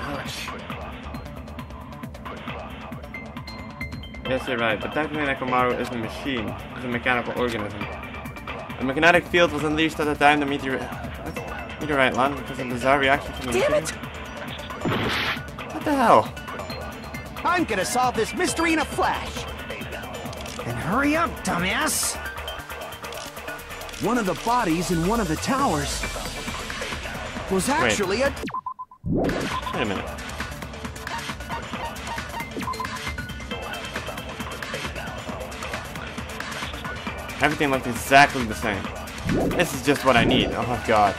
Yes, you're right, but technically Nekomaru is a machine. It's a mechanical organism. A magnetic field was unleashed at the time the meteor... What? Meteorite landed because of a bizarre reaction from the Damn machine. it! What the hell? I'm gonna solve this mystery in a flash. Then hurry up, dumbass! One of the bodies in one of the towers was actually a... Wait a minute. Everything looks exactly the same. This is just what I need. Oh my god.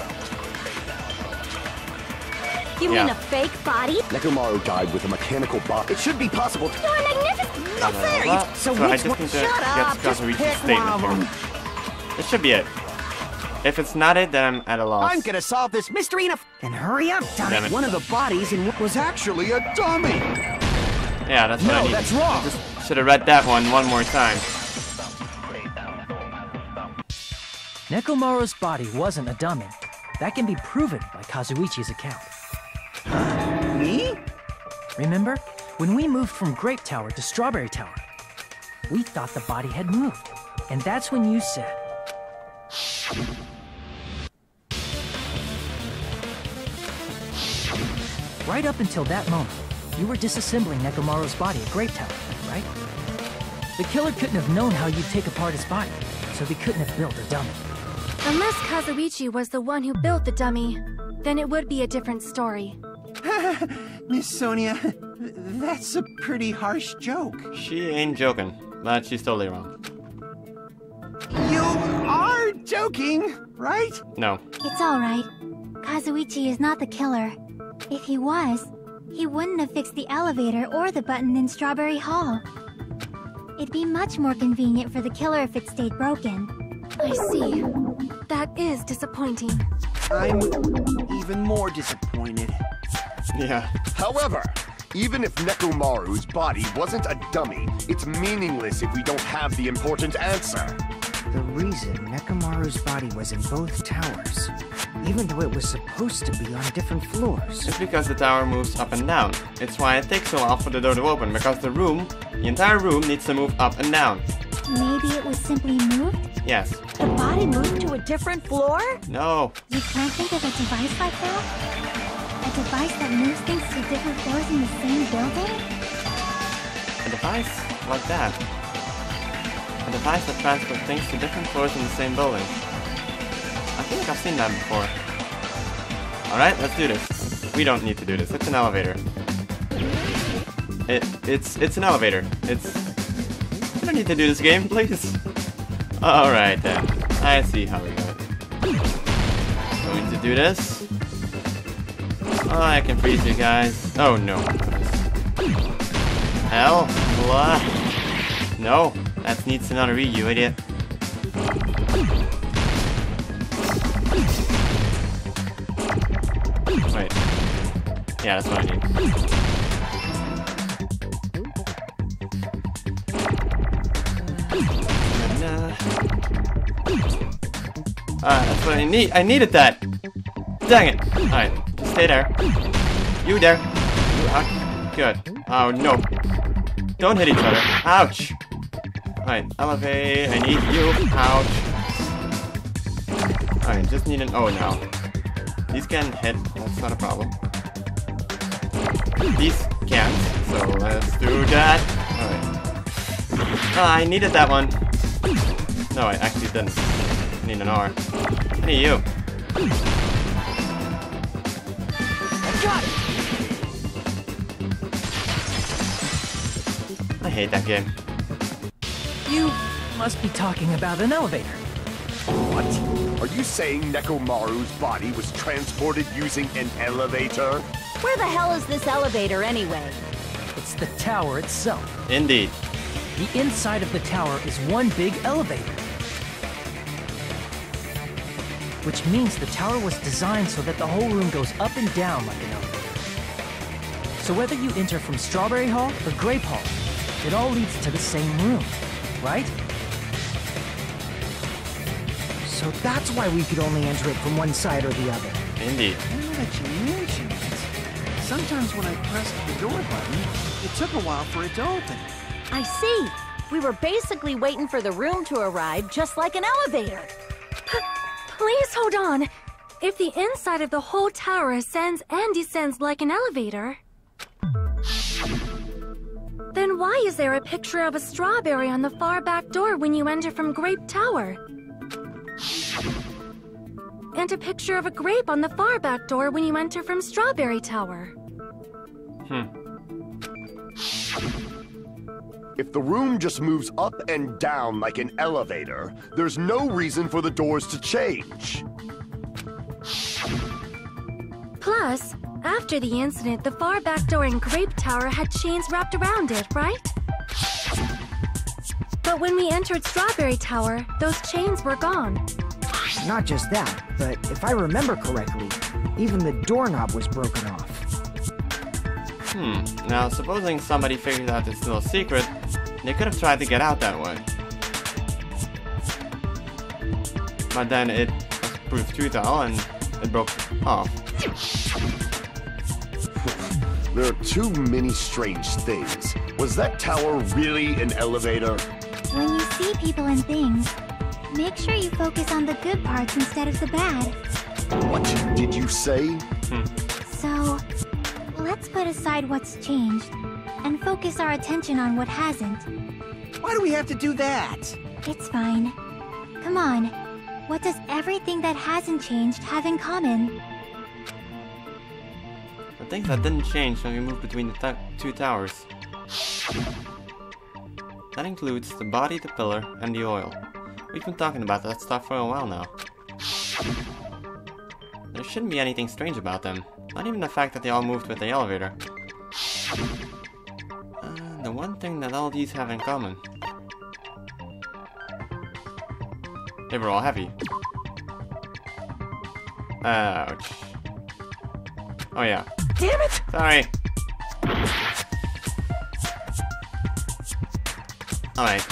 You Yeah. mean a fake body? Nekomaru died with a mechanical body. It should be possible to... You're magnificent! Blah, blah, blah. So So I which just one- need to Shut get up, just Kazuichi's pick statement one of here. This should be it. If it's not it, then I'm at a loss. I'm gonna solve this mystery in a... Then hurry up, Damn dumbass! it. One of the bodies in was actually a dummy. Yeah, that's what I No, need. that's wrong. I just should have read that one one more time. Nekomaru's body wasn't a dummy. That can be proven by Kazuichi's account. Me? Remember? When we moved from Grape Tower to Strawberry Tower, we thought the body had moved. And that's when you said... Right up until that moment, you were disassembling Nekomaru's body at Grape Tower, right? The killer couldn't have known how you'd take apart his body, so they couldn't have built a dummy. Unless Kazuichi was the one who built the dummy, then it would be a different story. Miss Sonia, that's a pretty harsh joke. She ain't joking, but she's totally wrong. You are joking, right? No. It's alright. Kazuichi is not the killer. If he was, he wouldn't have fixed the elevator or the button in Strawberry Hall. It'd be much more convenient for the killer if it stayed broken. I see. That is disappointing. I'm even more disappointed. Yeah. However, even if Nekomaru's body wasn't a dummy, it's meaningless if we don't have the important answer. The reason Nekomaru's body was in both towers, even though it was supposed to be on different floors. It's because the tower moves up and down. It's why it takes so long for the door to open, because the room, the entire room, needs to move up and down. Maybe it was simply moved? Yes. The body moved to a different floor? No. You can't think of a device like that? A device that moves things to different floors in the same building? A device like that. A device that transports things to different floors in the same building. I feel like I've seen that before. Alright, let's do this. We don't need to do this. It's an elevator. It, it's, it's an elevator. It's... I don't need to do this game, please. Alright then. I see how we do it. Going to do this. Oh, I can freeze you guys. Oh no. Hell. Blah. No. That needs another read, you idiot. Wait. Yeah, that's what I need. Ah, that's what I need. I needed that. Dang it. Alright, just stay there. You there. You out. Good. Oh no. Don't hit each other. Ouch. Alright, elevate. I need you. Ouch. Alright, just need an... Oh, no. These can hit. That's not a problem. These can't. So let's do that. Alright. Ah, I needed that one. No, I actually didn't. I need an R. I need you. I got it! I hate that game. You must be talking about an elevator. What? Are you saying Nekomaru's body was transported using an elevator? Where the hell is this elevator anyway? It's the tower itself. Indeed. The inside of the tower is one big elevator. which means the tower was designed so that the whole room goes up and down like an elevator. So whether you enter from Strawberry Hall or Grape Hall, it all leads to the same room, right? So that's why we could only enter it from one side or the other. Indeed. Now that you mention it, sometimes when I pressed the door button, it took a while for it to open. I see. We were basically waiting for the room to arrive, just like an elevator. Please hold on. If the inside of the whole tower ascends and descends like an elevator, then why is there a picture of a strawberry on the far back door when you enter from Grape Tower? And a picture of a grape on the far back door when you enter from Strawberry Tower. Hmm. If the room just moves up and down like an elevator, there's no reason for the doors to change. Plus, after the incident, the far back door in Grape Tower had chains wrapped around it, right? But when we entered Strawberry Tower, those chains were gone. Not just that, but if I remember correctly, even the doorknob was broken off. Hmm. Now, supposing somebody figured out this little secret, they could have tried to get out that way. But then it was proved futile and it broke off. There are too many strange things. Was that tower really an elevator? When you see people and things, make sure you focus on the good parts instead of the bad. What did you say? Hmm. So, let's put aside what's changed and focus our attention on what hasn't. Why do we have to do that? It's fine. Come on. What does everything that hasn't changed have in common? The things that didn't change when we moved between the t two towers. That includes the body, the pillar, and the oil. We've been talking about that stuff for a while now. There shouldn't be anything strange about them. Not even the fact that they all moved with the elevator. Uh, the one thing that all these have in common. They were all heavy. Ouch. Oh yeah. Damn it! Sorry. Alright.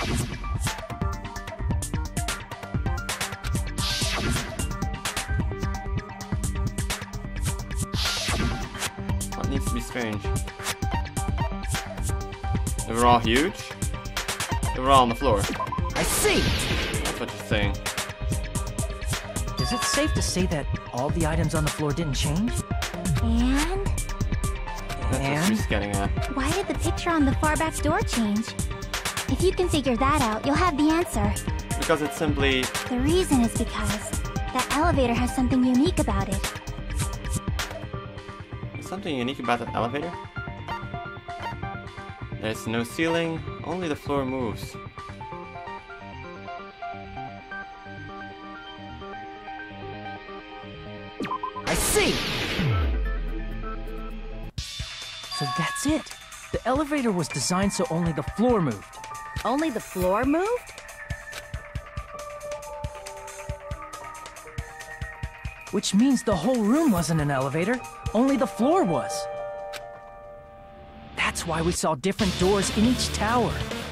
What needs to be strange? They were all huge? They were all on the floor. I see! That's what you're saying. Is it safe to say that all the items on the floor didn't change? And? That's And? what she's getting at. Why did the picture on the far back door change? If you can figure that out, you'll have the answer. Because it's simply... The reason is because that elevator has something unique about it. There's something unique about that elevator. There's no ceiling, only the floor moves. I see! So that's it. The elevator was designed so only the floor moved. Only the floor moved? Which means the whole room wasn't an elevator, only the floor was. That's why we saw different doors in each tower.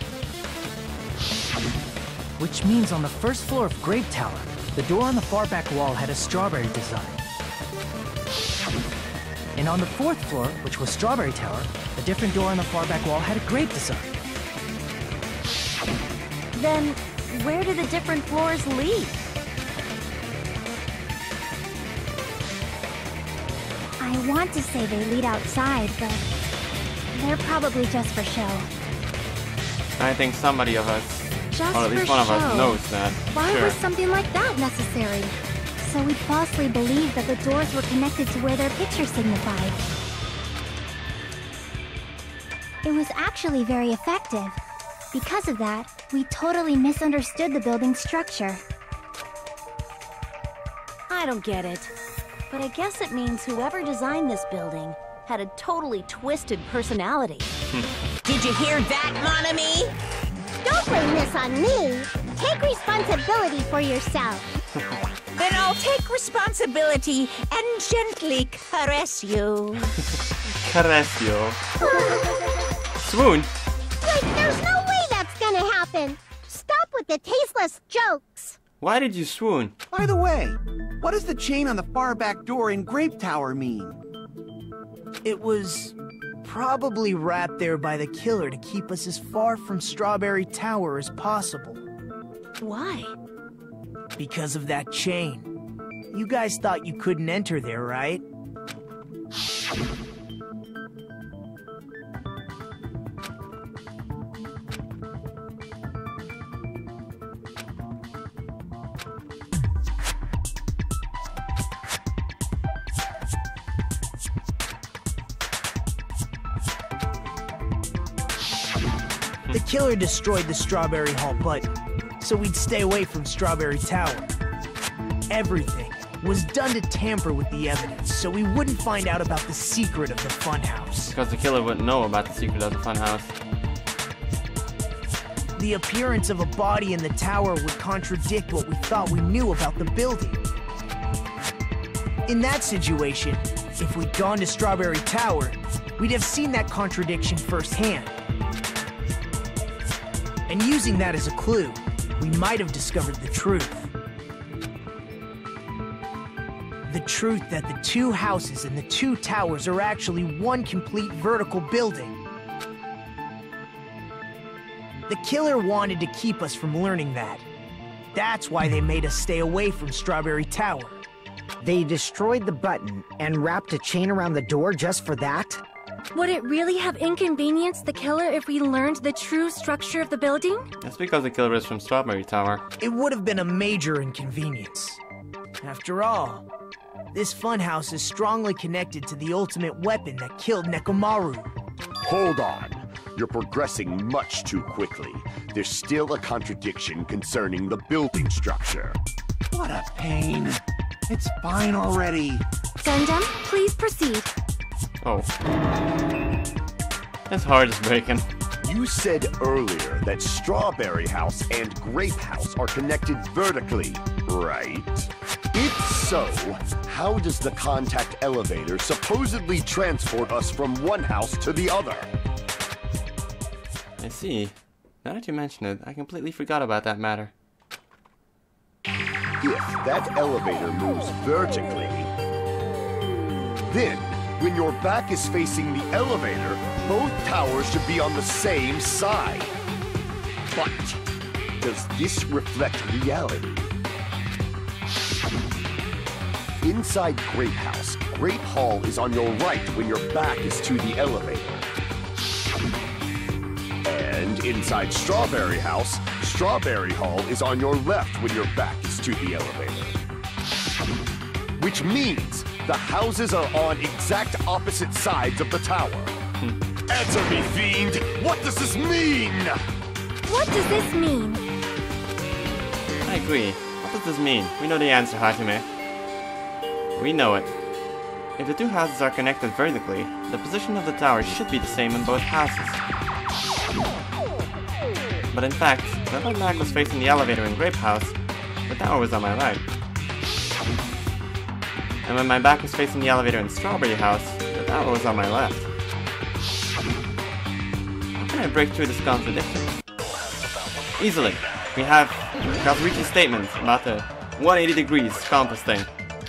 Which means on the first floor of Grape Tower, the door on the far back wall had a strawberry design. And on the fourth floor, which was Strawberry Tower, a different door on the far back wall had a grape design. Then, where do the different floors lead? I want to say they lead outside, but they're probably just for show. I think somebody of us, Just or at least for one of show. us, knows that. Why Sure. was something like that necessary? So we falsely believed that the doors were connected to where their picture signified. It was actually very effective. Because of that, we totally misunderstood the building's structure. I don't get it. But I guess it means whoever designed this building had a totally twisted personality. Did you hear that, mon ami? Don't blame this on me. Take responsibility for yourself. Then I'll take responsibility and gently caress you. Caress you. Swoon? Wait, there's no way that's gonna happen. Stop with the tasteless jokes. Why did you swoon? By the way, what does the chain on the far back door in Grape Tower mean? It was probably wrapped there by the killer to keep us as far from Strawberry Tower as possible. Why? Because of that chain. You guys thought you couldn't enter there, right? The killer destroyed the Strawberry Hall button, so we'd stay away from Strawberry Tower. Everything was done to tamper with the evidence, so we wouldn't find out about the secret of the Funhouse. Because the killer wouldn't know about the secret of the Funhouse. The appearance of a body in the tower would contradict what we thought we knew about the building. In that situation, if we'd gone to Strawberry Tower, we'd have seen that contradiction firsthand. And using that as a clue, we might have discovered the truth. The truth that the two houses and the two towers are actually one complete vertical building. The killer wanted to keep us from learning that. That's why they made us stay away from Strawberry Tower. They destroyed the button and wrapped a chain around the door just for that? Would it really have inconvenienced the killer if we learned the true structure of the building? That's because the killer is from Strawberry Tower. It would have been a major inconvenience. After all, this funhouse is strongly connected to the ultimate weapon that killed Mechamaru. Hold on. You're progressing much too quickly. There's still a contradiction concerning the building structure. What a pain. It's fine already. Gundam, please proceed. Oh. His heart is breaking. You said earlier that Strawberry House and Grape House are connected vertically, right? If so, how does the contact elevator supposedly transport us from one house to the other? I see. Now that you mention it, I completely forgot about that matter. If that elevator moves vertically, then when your back is facing the elevator, both towers should be on the same side. But does this reflect reality? Inside Grape House, Grape Hall is on your right when your back is to the elevator. And inside Strawberry House, Strawberry Hall is on your left when your back is to the elevator. Which means the houses are on exact opposite sides of the tower. Answer me, fiend! What does this mean? What does this mean? I agree. What does this mean? We know the answer, Hajime. We know it. If the two houses are connected vertically, the position of the tower should be the same in both houses. But in fact, when my back was facing the elevator in Grape House, the tower was on my right. And when my back was facing the elevator in Strawberry House, the tower was on my left. How can I break through this contradiction? Easily. We have Kazuichi's statement about the one hundred eighty degrees compass thing.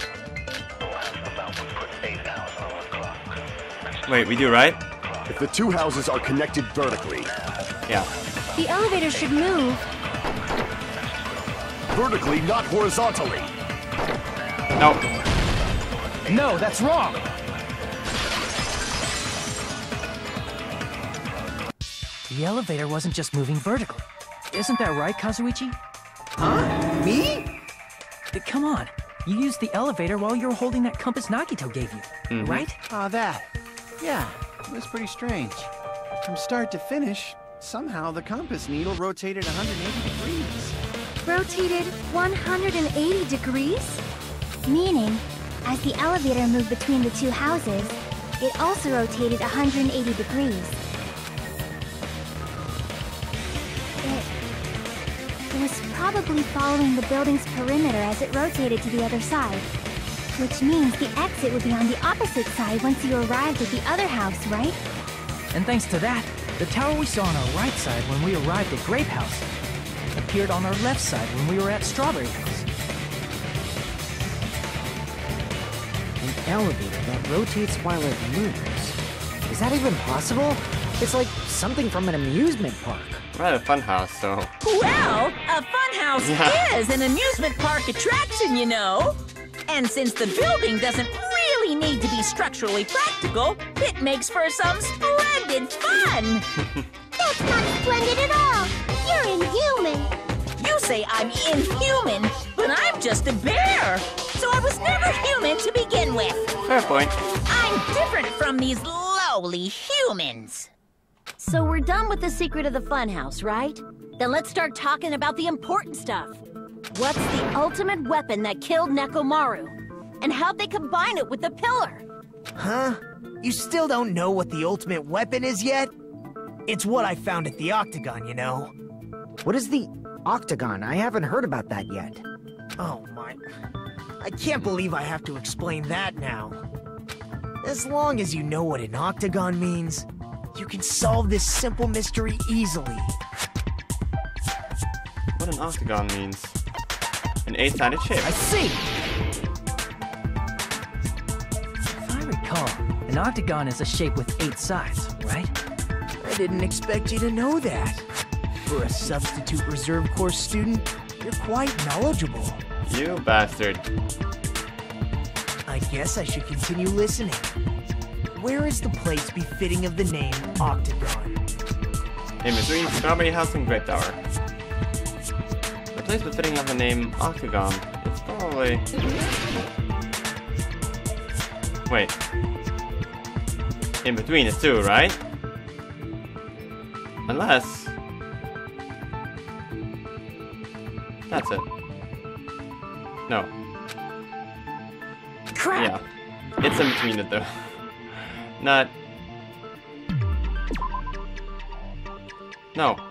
Wait, we do, right? If the two houses are connected vertically... Yeah. The elevator should move. Vertically, not horizontally. No. No, that's wrong! The elevator wasn't just moving vertically. Isn't that right, Kazuichi? Huh? Me? Uh, Come on. You used the elevator while you were holding that compass Nagito gave you, Mm-hmm. right? Ah, that. Yeah, it was pretty strange. From start to finish, somehow the compass needle rotated one hundred eighty degrees. Rotated one hundred eighty degrees? Meaning, as the elevator moved between the two houses, it also rotated one hundred eighty degrees. It It was probably following the building's perimeter as it rotated to the other side. Which means the exit would be on the opposite side once you arrived at the other house, right? And thanks to that, the tower we saw on our right side when we arrived at Grape House appeared on our left side when we were at Strawberry House. An elevator that rotates while it moves. Is that even possible? It's like something from an amusement park. We're at a funhouse, so... Well, a funhouse Yeah. is an amusement park attraction, you know. And since the building doesn't really need to be structurally practical, it makes for some splendid fun. That's not splendid at all. You're inhuman. You say I'm inhuman, but I'm just a bear. So I was never human to begin with. Fair point. I'm different from these lowly humans. So we're done with the secret of the funhouse, right? Then let's start talking about the important stuff. What's the ultimate weapon that killed Nekomaru? And how'd they combine it with the pillar? Huh? You still don't know what the ultimate weapon is yet? It's what I found at the Octagon, you know. What is the Octagon? I haven't heard about that yet. Oh my... I can't believe I have to explain that now. As long as you know what an Octagon means, you can solve this simple mystery easily. What an octagon means. An eight-sided shape. I see! If I recall, an octagon is a shape with eight sides, right? I didn't expect you to know that. For a substitute reserve course student, you're quite knowledgeable. You bastard. I guess I should continue listening. Where is the place befitting of the name Octagon? In between Strawberry House and Grape Tower. The place befitting of the name Octagon is probably... Wait. In between is two, right? Unless... That's it. No. Crap! Yeah. It's in between it though. Not... No.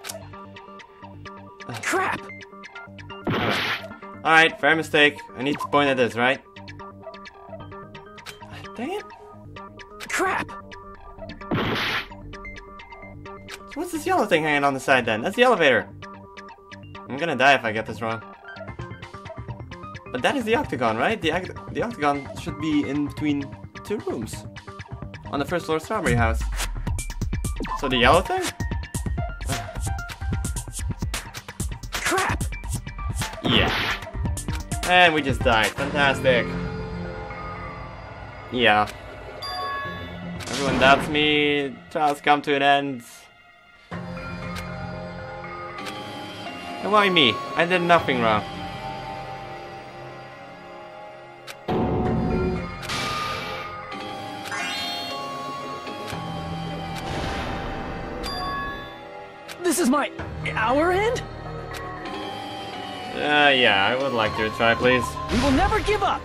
Crap! Alright. Alright, fair mistake. I need to point at this, right? Dang it. Crap! So what's this yellow thing hanging on the side then? That's the elevator. I'm gonna die if I get this wrong. But that is the octagon, right? The, the octagon should be in between two rooms. On the first floor Strawberry House. So the yellow thing? Crap! Yeah. And we just died. Fantastic. Yeah. Everyone doubts me. Trials come to an end. And why me? I did nothing wrong. This is my... our end? Uh, yeah, I would like to try, please. We will never give up!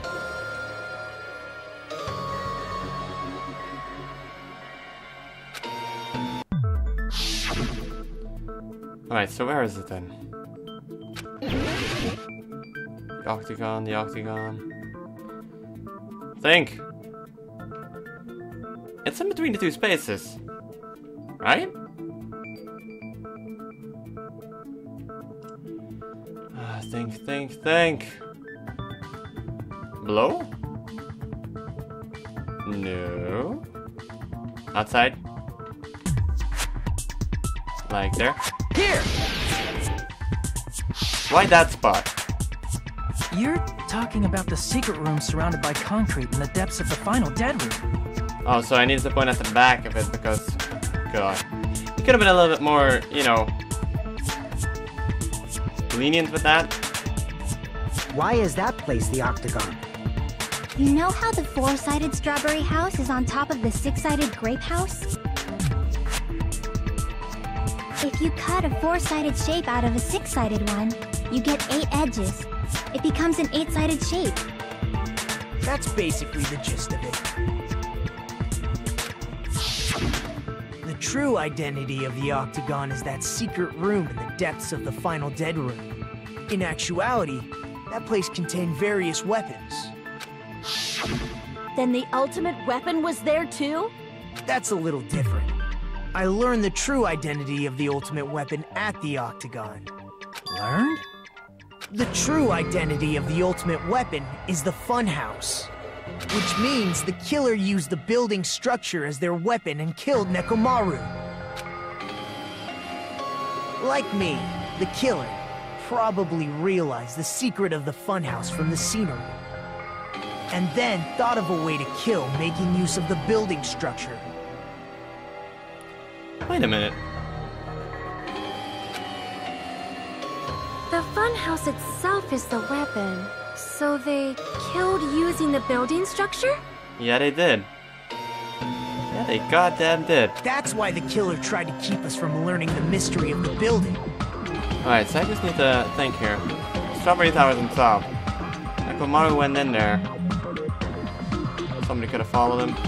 Alright, so where is it then? The octagon, the octagon. Think! It's in between the two spaces. Right? Uh, think, think, think. Below? No. Outside? Like there? Here! Why that spot? You're talking about the secret room surrounded by concrete in the depths of the final dead room. Oh, so I needed to point at the back of it because... God. It could have been a little bit more, you know... lenient with that. Why is that place the Octagon? You know how the four-sided Strawberry House is on top of the six-sided Grape House? If you cut a four-sided shape out of a six-sided one, you get eight edges. It becomes an eight-sided shape. That's basically the gist of it. The true identity of the Octagon is that secret room in the depths of the Final Dead Room. In actuality, that place contained various weapons. Then the ultimate weapon was there too? That's a little different. I learned the true identity of the ultimate weapon at the Octagon. Learned? The true identity of the ultimate weapon is the Funhouse, which means the killer used the building structure as their weapon and killed Nekomaru. Like me, the killer probably realized the secret of the Funhouse from the scenery, and then thought of a way to kill making use of the building structure. Wait a minute. The funhouse itself is the weapon, so they killed using the building structure? Yeah, they did. Yeah, they goddamn did. That's why the killer tried to keep us from learning the mystery of the building. Alright, so I just need to think here. Strawberry Tower's on top. Nekomaru went in there. Somebody could have followed him.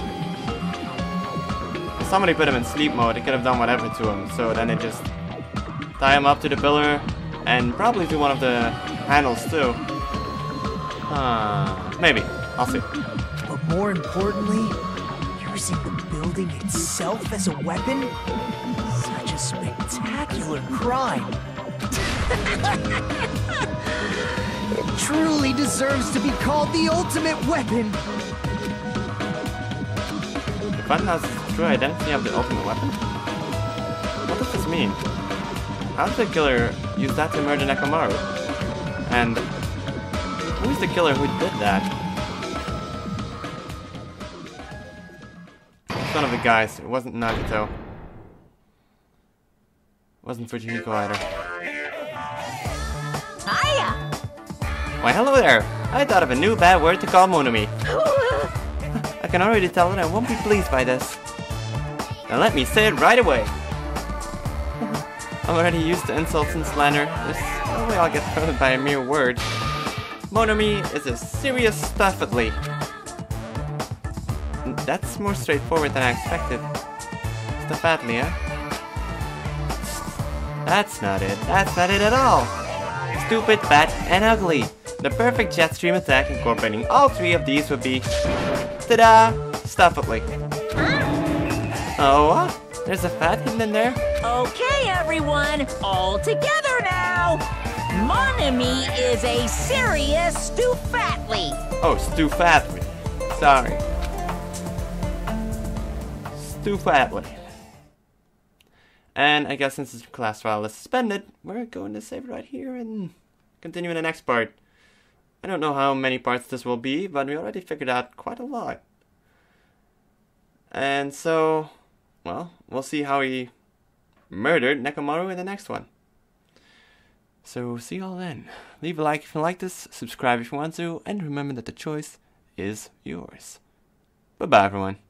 If somebody put him in sleep mode, they could have done whatever to him. So then they just tie him up to the pillar and probably to one of the handles too. Uh, maybe. I'll see. But more importantly, using the building itself as a weapon? Such a spectacular crime. It truly deserves to be called the ultimate weapon. The Funhouse is the true identity of the ultimate weapon? What does this mean? How did the killer use that to murder Nekomaru? And who is the killer who did that? It's one of the guys. It wasn't Nagito. It wasn't Fujihiko either. Hiya! Why, hello there! I thought of a new bad word to call Monami. I can already tell that I won't be pleased by this. Now let me say it right away. I'm already used to insults and slander. There's no way I'll get hurt by a mere word. Monami is a serious stuffedly. That's more straightforward than I expected. Stuffadly, huh? That's not it. That's not it at all. Stupid, fat, and ugly. The perfect jet stream attack incorporating all three of these would be... Ta-da! Stuffedly. Oh, what? There's a fat hidden in there? Okay, everyone, all together now. Monami is a serious Stufatly. Oh, Stufatly. Sorry. Stufatly. And I guess since this class file is suspended, we're going to save it right here and continue in the next part. I don't know how many parts this will be, but we already figured out quite a lot. And so, well, we'll see how he murdered Nekomaru in the next one. So, see you all then. Leave a like if you like this, subscribe if you want to, and remember that the choice is yours. Bye-bye, everyone.